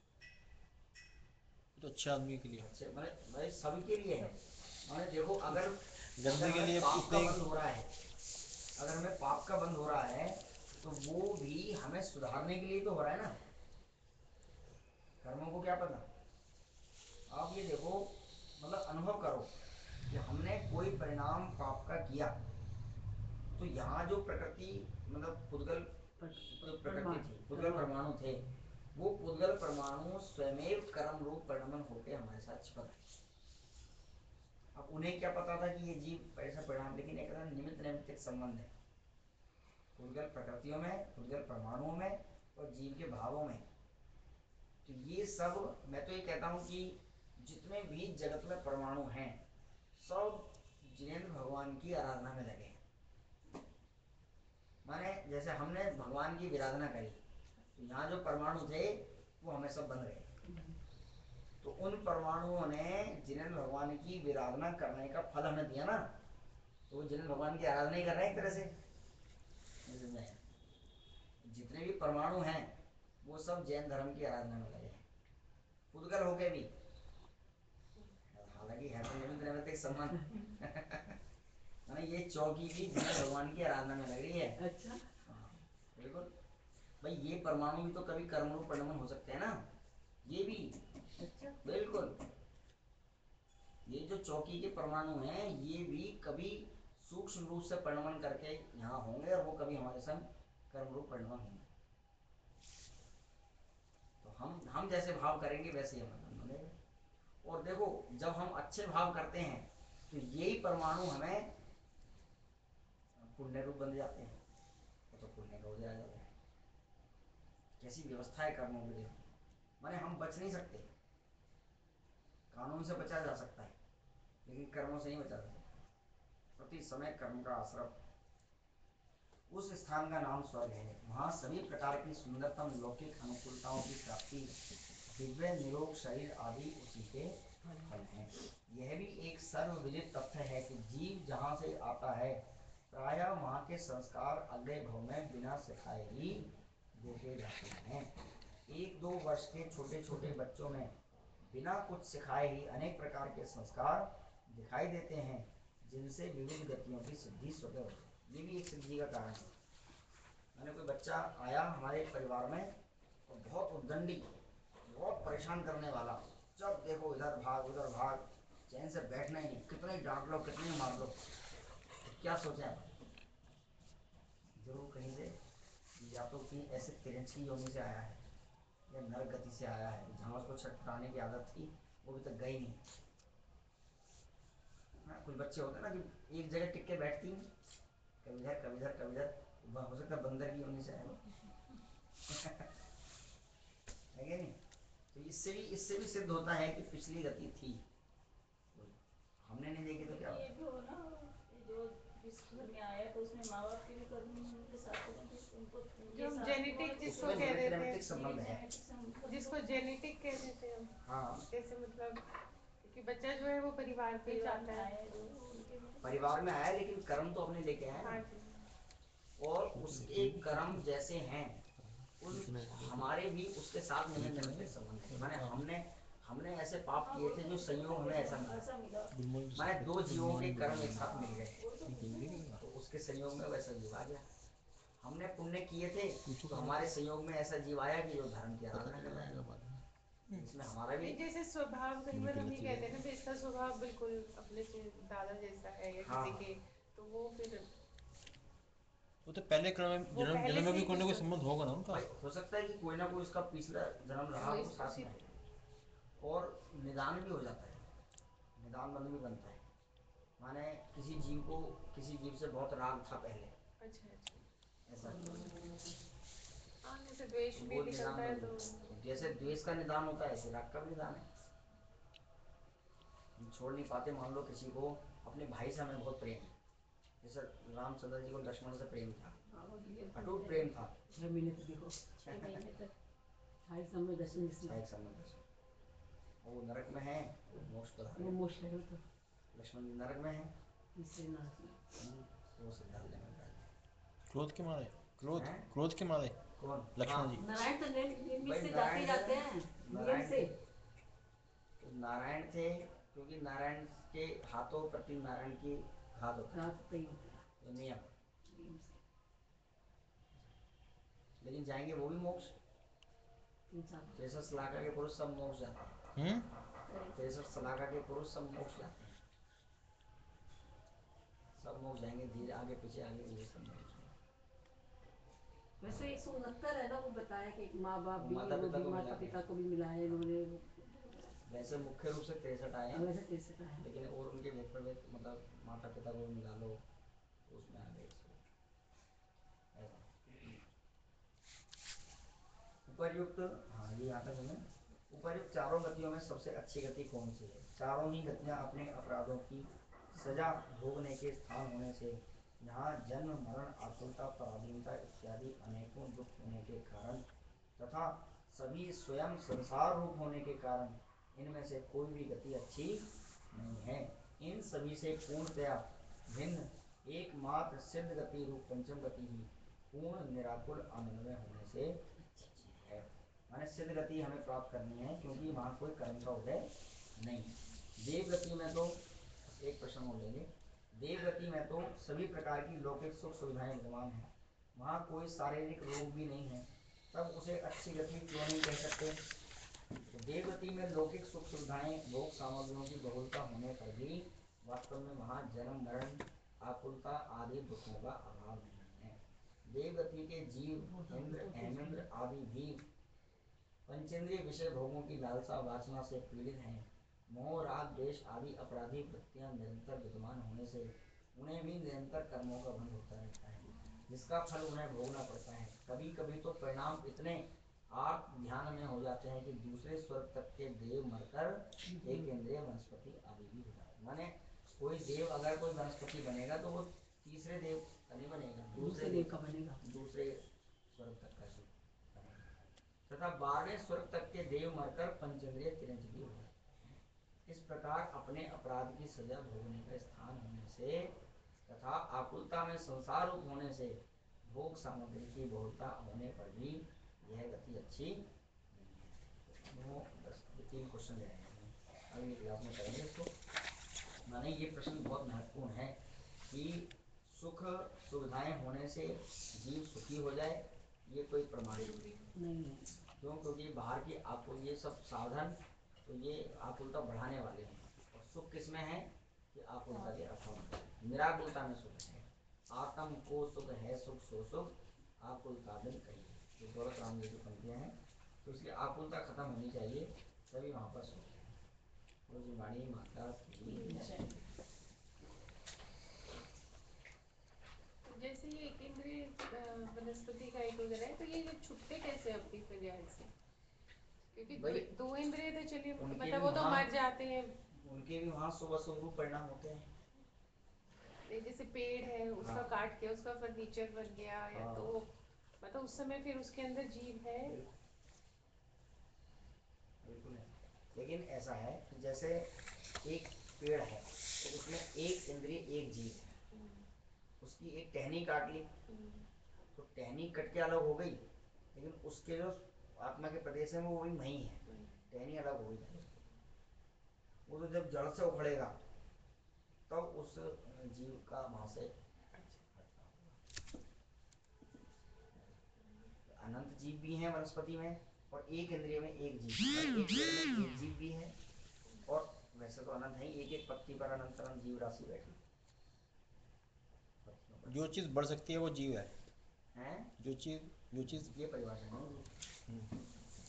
तो अच्छे आदमी के लिए, अच्छे माने भाई सभी के लिए है। माने देखो अगर गंदे के लिए पाप का इतने बंध हो रहा है, अगर हमें पाप का बंध हो रहा है, तो वो भी हमें सुधारने के लिए तो हो रहा है ना। कर्मों को क्या पता? आप ये देखो, मतलब अनुभव करो कि हमने कोई परिणाम पाप का किया, तो यहाँ जो प्रकृति मतलब पुद्गल जो प्रकृति थी, पुद्गल परमाणु थे, वो पुद्गल परमाणु स्वयं कर्म रूप परिणमन होकर हमारे साथ चिपक गए। अब उन्हें क्या पता था कि ये जीव ऐसा परिणाम, लेकिन एक निमित्त नैमित्तिक संबंध है पुद्गल प्रकृतियों में, पुद्गल परमाणुओं में और जीव के भावों में। तो ये सब मैं तो ये कहता हूँ कि जितने भी जगत में परमाणु हैं, सब जिनेंद्र भगवान की आराधना में लगे हैं। माने जैसे हमने भगवान की विराधना करी, तो यहाँ जो परमाणु थे वो हमें सब बन गए। तो उन परमाणुओं ने जिनेंद्र भगवान की विराधना करने का फल हमें दिया ना, तो वो जिनेंद्र भगवान की आराधना ही कर रहे हैं एक तरह से। जितने भी परमाणु हैं वो सब जैन धर्म की आराधना में लगे हैं, पुद्गल होके भी, हालांकि है तो निमित्त नैमित्तिक संबंध। माने ये चौकी भी जिनेंद्र भगवान की आराधना में लग रही है। अच्छा। हाँ बिल्कुल भाई, ये परमाणु भी तो कभी कर्म रूप परिणमन हो सकते हैं ना, ये भी। अच्छा। बिल्कुल, ये जो चौकी के परमाणु हैं, ये भी कभी सूक्ष्म रूप से परिणमन करके यहाँ होंगे, और वो कभी हमारे संग कर्म रूप परिणमन होंगे। तो हम हम जैसे भाव करेंगे वैसे ही हमारा बनेगा। और देखो जब हम अच्छे भाव करते हैं, तो यही परमाणु हमें पुण्य रूप बन जाते हैं, तो पुण्य का उदय आ जाता है। कैसी व्यवस्था है कर्मों की, देखो माने हम बच नहीं सकते। कानून से बचा जा सकता है, लेकिन कर्मों से नहीं बचा जा सकता। प्रति समय कर्म का आश्रम। उस स्थान का नाम स्वर्ग है। वहाँ सभी प्रकार की सुंदरतम लौकिक अनुकूलताओं की प्राप्ति, दिव्य निरोग शरीर आदि उसी के फल हैं। यह भी एक सर्वविदित तथ्य है कि जीव जहाँ से आता है, प्रायः वहाँ के संस्कार अगले भव में बिना सिखाए ही देखे जाते हैं। एक दो वर्ष के छोटे छोटे बच्चों में बिना कुछ सिखाए ही अनेक प्रकार के संस्कार दिखाई देते हैं, जिनसे विविध गतियों की सिद्धि स्वतः होती है। ये भी एक सिद्धि का कारण है। मैंने कोई बच्चा आया हमारे परिवार में और बहुत उद्दंडी, बहुत परेशान करने वाला, जब देखो इधर भाग उधर भाग, चैन से बैठना ही नहीं, कितने ही डांट लो कितने ही मार लो। तो क्या सोचें आप, जरूर कहीं से या तो कि ऐसे तिरंज की योनि से आया है या नर गति से आया है, जहाँ उसको छटपटाने की आदत थी वो भी तक गई नहीं। हाँ, कुछ बच्चे होते हैं ना कि एक जगह टिक के बैठती हैं, कभी इधर कभी इधर कभी इधर, हो सकता है बंदर की योनि से आया है कि नहीं। तो इससे भी इससे भी सिद्ध होता है कि पिछली गति थी, हमने नहीं देखी तो क्या ये भी हो ना, ये जो जिस घर में आया तो उसमें माँ बाप के भी कर्म उनके साथ होते हैं, तो उनको उनके जो साथ जेनेटिक बहुत- जिसको उसमें कह देते जेनेटिक हैं, संबंध है। genetic संबंध- जिसको जेनेटिक कह देते हैं हम। हाँ, जैसे मतलब कि बच्चा जो है वो परिवार पे ही परिवार चाहता में है। आए जो उनके भी- परिवार में आया लेकिन कर्म तो अपने लेके आए हाँ ना, जी। और उसके कर्म जैसे हैं उन हमारे भी उसके साथ में जेनेटिक संबंध है। माने हमने हमने ऐसे पाप किए थे जो संयोग हमें ऐसा मिला, ऐसा मिला। माने दो जीवों के कर्म एक साथ मिल गए तो उसके संयोग में वैसा जीव आ गया। हमने पुण्य किए थे तो हमारे संयोग में ऐसा जीव आया कि जो धर्म की आराधना कर रहा है, इसमें हमारा भी। नहीं, जैसे स्वभाव कई बार हम ये कहते हैं ना कि इसका स्वभाव बिल्कुल अपने से दादा जैसा है या हाँ। किसी के, तो वो फिर वो तो पहले क्रम में वो जन्म पहले जन्म में से भी ही कोई ना कोई कुछ- संबंध होगा ना उनका। भाई हो सकता है कि कोई ना कोई उसका पिछला जन्म रहा हो साथ में, और निदान भी हो जाता है, निदान बंध भी बनता है। माने किसी जीव को किसी जीव से बहुत राग था पहले, अच्छा अच्छा। ऐसा हाँ, जैसे द्वेष भी वो निकलता निदान है बन तो जाता। जैसे द्वेष का निदान होता है ऐसे राग का भी निदान है। हम छोड़ नहीं पाते, मान लो किसी को अपने भाई से हमें बहुत प्रेम है, जैसे रामचंद्र जी को लक्ष्मण से प्रेम था, अटूट प्रेम था। छह महीने तक देखो, छह महीने तक ढाई समय दशमी छह समय दस, और वो नरक में है, मोक्ष पर वो मोक्ष है तो लक्ष्मण जी नरक में है, तीसरे नाथ में। वो सिद्धार्थ में कर क्रोध के मारे, क्रोध हैं? क्रोध के मारे कौन? लक्ष्मण हाँ, जी। नारायण तो नियम भाई से जाते नारायण ही जाते हैं, नियम से। तो नारायण थे क्योंकि नारायण के हाथों प्रति नारायण की घात होता है, रात पे ही होता है, तो नियम। नियम से। लेकिन जाएंगे वो भी मोक्ष, तीन साल तिरसठ सलाका के पुरुष सब मोक्ष जाते हैं, हम्म तिरसठ सलाका के पुरुष सब मोक्ष जाते हैं, सब मोक्ष जाएंगे, धीरे आगे पीछे आगे पीछे सब मोक्ष जाएंगे। वैसे एक सौ उनहत्तर है ना, वो बताया कि माँ बाप वो भी माता वो पिता भी को माता मिला के। पिता को भी मिलाया इन्होंने, वैसे मुख्य रूप से तिरसठ आए हैं, वैसे तिरसठ है। लेकिन और उनके विपरीत मतलब माता पिता को मिला लो तो उसमें आ गए इसको। ऐसा। उपर्युक्त, हाँ ये यहाँ तक हमें उपर्युक्त चारों गतियों में सबसे अच्छी गति कौन सी है? चारों ही गतियाँ अपने अपराधों की सजा भोगने के स्थान होने से, यहाँ जन्म मरण आकुलता पराधीनता इत्यादि अनेकों दुख होने के कारण तथा सभी स्वयं संसार रूप होने के कारण इनमें से कोई भी गति अच्छी नहीं है। इन सभी से पूर्णतया भिन्न एकमात्र सिद्ध गति रूप पंचम गति ही पूर्ण निराकुल आनंदमय होने से अच्छी है। माने सिद्ध गति हमें प्राप्त करनी है क्योंकि वहाँ कोई कर्म का उदय नहीं है। देव गति में तो एक प्रश्न और लेंगे, देव गति में तो सभी प्रकार की लौकिक सुख सुविधाएं विद्यमान हैं, वहाँ कोई शारीरिक रोग भी नहीं है, तब उसे अच्छी गति क्यों नहीं कह सकते? तो देव गति में लौकिक सुख सुविधाएं भोग सामग्रियों की बहुलता होने पर भी वास्तव में वहाँ जन्म मरण आकुलता आदि दुखों का अभाव नहीं है। देवगति के जीव इंद्र हेमेंद्र आदि भी पंचेंद्रिय विषय भोगों की लालसा वासना से पीड़ित हैं। मोह राग द्वेष आदि अपराधी वृत्तियां निरंतर विद्यमान होने से उन्हें भी निरंतर कर्मों का बंध होता रहता है, जिसका फल उन्हें भोगना पड़ता है। कभी कभी तो परिणाम इतने आत्म ध्यान में हो जाते हैं कि दूसरे स्वर्ग तक के देव मरकर एक इंद्रिय वनस्पति आदि भी हो जाते हैं। माने कोई देव अगर कोई वनस्पति बनेगा तो वो तीसरे देव का नहीं बनेगा, दूसरे देव का बनेगा, दूसरे स्वर्ग तक का बनेगा। तथा बारहवें स्वर्ग तक के देव मरकर पंचेंद्रिय चिरंजीवी हो जाते हैं। इस प्रकार अपने अपराध की सजा भोगने का स्थान होने से तथा आकुलता में संसार रूप होने से भोग सामग्री की बहुलता होने पर भी यह गति अच्छी नौ दस ये तीन क्वेश्चन रहेंगे, अगली क्लास में करेंगे इसको। माने ये प्रश्न बहुत महत्वपूर्ण है कि सुख सुविधाएं होने से जीव सुखी हो जाए, ये कोई प्रमाणित नहीं है। क्यों? क्योंकि बाहर की आपको ये सब साधन तो ये आकुलता बढ़ाने वाले हैं, और सुख किस में है कि आकुलता के अभाव में, निराकुलता में सुख है। आत्म को सुख है सुख सो सुख, आकुलता दिन कहिए, जो दौलत राम जी की पंक्तियाँ हैं। तो इसलिए आकुलता खत्म होनी चाहिए, तभी वहाँ पर सुख है। तो जी वाणी माता की जैसे ये एक इंद्रिय अ, वनस्पति का एक वगैरह है, तो ये जब छुट्टे कैसे अपनी प्रज्ञा से? क्योंकि भाई, दो इंद्रिय तो चलिए उनके मतलब भी वो तो वहाँ- मर जाते हैं। उनके भी वहाँ शुभ अशुभ रूप परिणाम होते हैं। नहीं, जैसे पेड़ है उसका हाँ। काट के उसका फर्नीचर बन गया, या हाँ। तो मतलब उस समय फिर उसके अंदर जीव है। बिल्कुल है, लेकिन ऐसा है कि जैसे एक पेड़ है तो उसमें एक इंद्रिय एक जीव है, हम्म, उसकी एक टहनी काट ली हम्म, तो टहनी कट के अलग हो गई, लेकिन उसके जो आत्मा के प्रदेश है वो वही वहीं है, हम्म। टहनी अलग हो गई। वो तो जब जड़ से उखड़ेगा तब उस जीव का वहाँ से अनंत जीव भी हैं वनस्पति में, और एक इंद्रिय में एक जीव, एक पेड़ में एक जीव भी है, और वैसे तो अनंत है, एक एक पत्ती पर अनंत अनंत जीव राशि बैठी जो चीज़ बढ़ सकती है वो जीव है, है। जो चीज़ जो चीज़ ये परिभाषा नहीं है।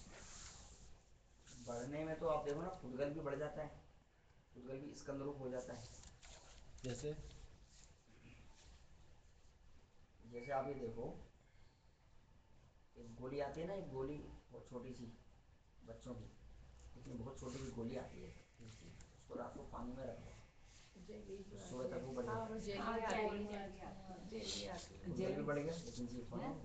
बढ़ने में तो आप देखो ना, फुटगल भी बढ़ जाता है, फुटगल भी स्कंद रूप हो जाता है। जैसे जैसे आप ये देखो, एक गोली आती है ना, एक गोली बहुत छोटी सी बच्चों की, इतनी बहुत छोटी सी गोली आती है, उसको रात को पानी में रख दो तो सुबह तक वो बढ़ हाँ, जाता वो है। जेली हाँ, आती जेली है। आती है। जेली आती है। फुटगल भी बढ़ गया, लेकिन जीव थोड़ा हैं?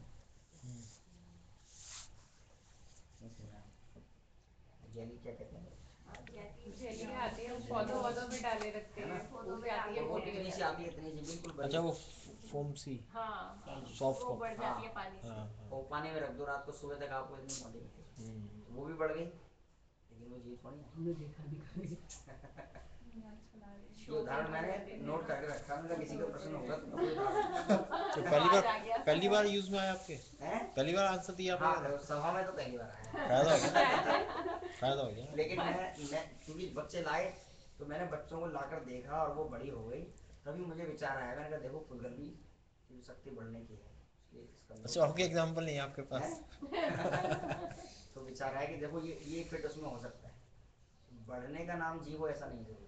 नहीं सुना। जेली क्या कहते हैं? जेली आती है, वो पौधों वौधों में डाले रखते है ना? हैं, वो भी आती है, तो वो मोटी हो इतनी सी जाती आती है, इतनी सी बिल्कुल बड़ी। अच्छा वो फोम सी हाँ, हाँ, सॉफ्ट वो फोम। बढ़ जाती है पानी से। हाँ वो हाँ पानी में रख दो रात को, सुबह तक आपको इतनी मोटी मिलेगी। हम्म। तो वो भी बढ़ गई, लेकिन वो जीव थोड़ी है। हमने देखा भी कभी। ये उदाहरण मैंने नोट करके रखा, मैंने कहा किसी का प्रश्न होगा तो मैं वही उदाहरण तो पहली आज बार आ गया। पहली बार यूज में आया आपके, हैं? पहली बार आंसर दिया हाँ, आपने? सभा में तो पहली बार आया। फायदा हो गया, फायदा हो गया। लेकिन मैं मैं क्योंकि बच्चे लाए तो मैंने बच्चों को लाकर देखा और वो बड़ी हो गई, तभी मुझे विचार आया, मैंने कहा देखो फुलगल भी की शक्ति बढ़ने की है, उसके इसका अच्छा आपके एग्जाम्पल नहीं है आपके पास? हैं? तो विचार आया कि देखो ये ये फिट उसमें हो सकता है, बढ़ने का नाम जीव हो ऐसा नहीं जरूरी।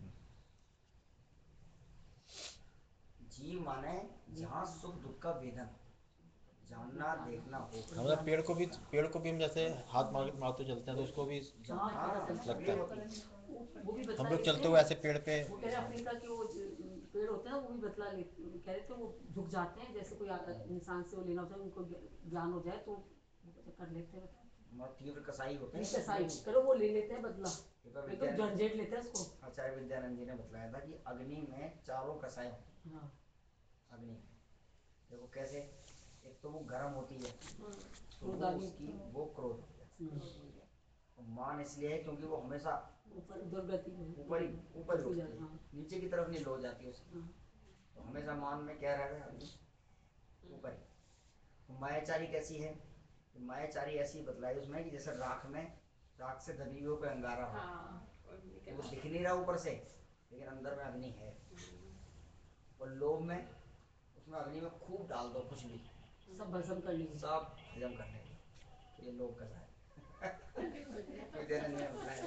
जीव माने जहाँ सुख दुख का वेदन जानना देखना हो। हमारे पेड़ को भी पेड़ को भी हम जैसे हाथ मार मारते चलते हैं तो उसको भी हाँ, लगता है। वो भी बदला हम लोग लेते चलते हैं। हुए ऐसे पेड़ पे वो कह रहे अफ्रीका के वो जो पेड़ होते हैं ना, वो भी बदला ले कह रहे थे, वो झुक जाते हैं जैसे कोई आ- इंसान से वो लेना होता है, उनको ज्ञान हो जाए तो वो कर लेते हैं। बहुत तीव्र कसाई होते हैं। जैसे साइड करो वो ले लेते हैं बदला, ये तो एकदम विद्या झंझट लेते हैं उसको। आचार्य विद्यानंद जी ने बताया था कि अग्नि में चारों कसाई होती हैं। हाँ। अग्नि में देखो कैसे, एक तो वो गर्म होती है तो वो क्रोधाग्नि। उसकी वो क्रोध हो गया, हम्म। और मान इसलिए है क्योंकि वो हमेशा ऊपर दुर्गति में ऊपर ही ऊपर ही ऊपर उठती जा- है, हाँ। नीचे की तरफ नहीं लो जाती उसकी, हाँ। तो हमेशा मान में क्या रहेगा, अग्नि ऊपर ही। तो मायाचारी कैसी है? तो मायाचारी ऐसी बतलाई उसमें कि जैसे राख में राख से दबी हुई कोई अंगारा हो, हाँ, और तो निकल वो दिख नहीं रहा ऊपर से लेकिन अंदर में अग्नि है। और लोभ में उसमें अग्नि में खूब डाल दो कुछ भी, सब भस्म कर लेंगे। सब हजम कर लेंगे, तो ये लोभ कसा है। विद्यानंद ने बताया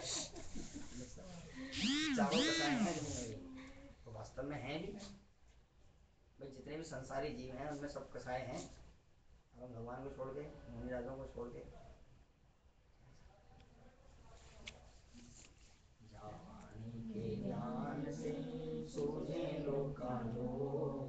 चारों कसाए हैं अग्नि में भी, तो वास्तव में हैं भी भाई, जितने भी संसारी जीव हैं उनमें सब कसाए हैं। अब हम भगवान को छोड़ के, मुनि राजों को छोड़ के, जानी के ज्ञान से सूझे लोग का लोभ,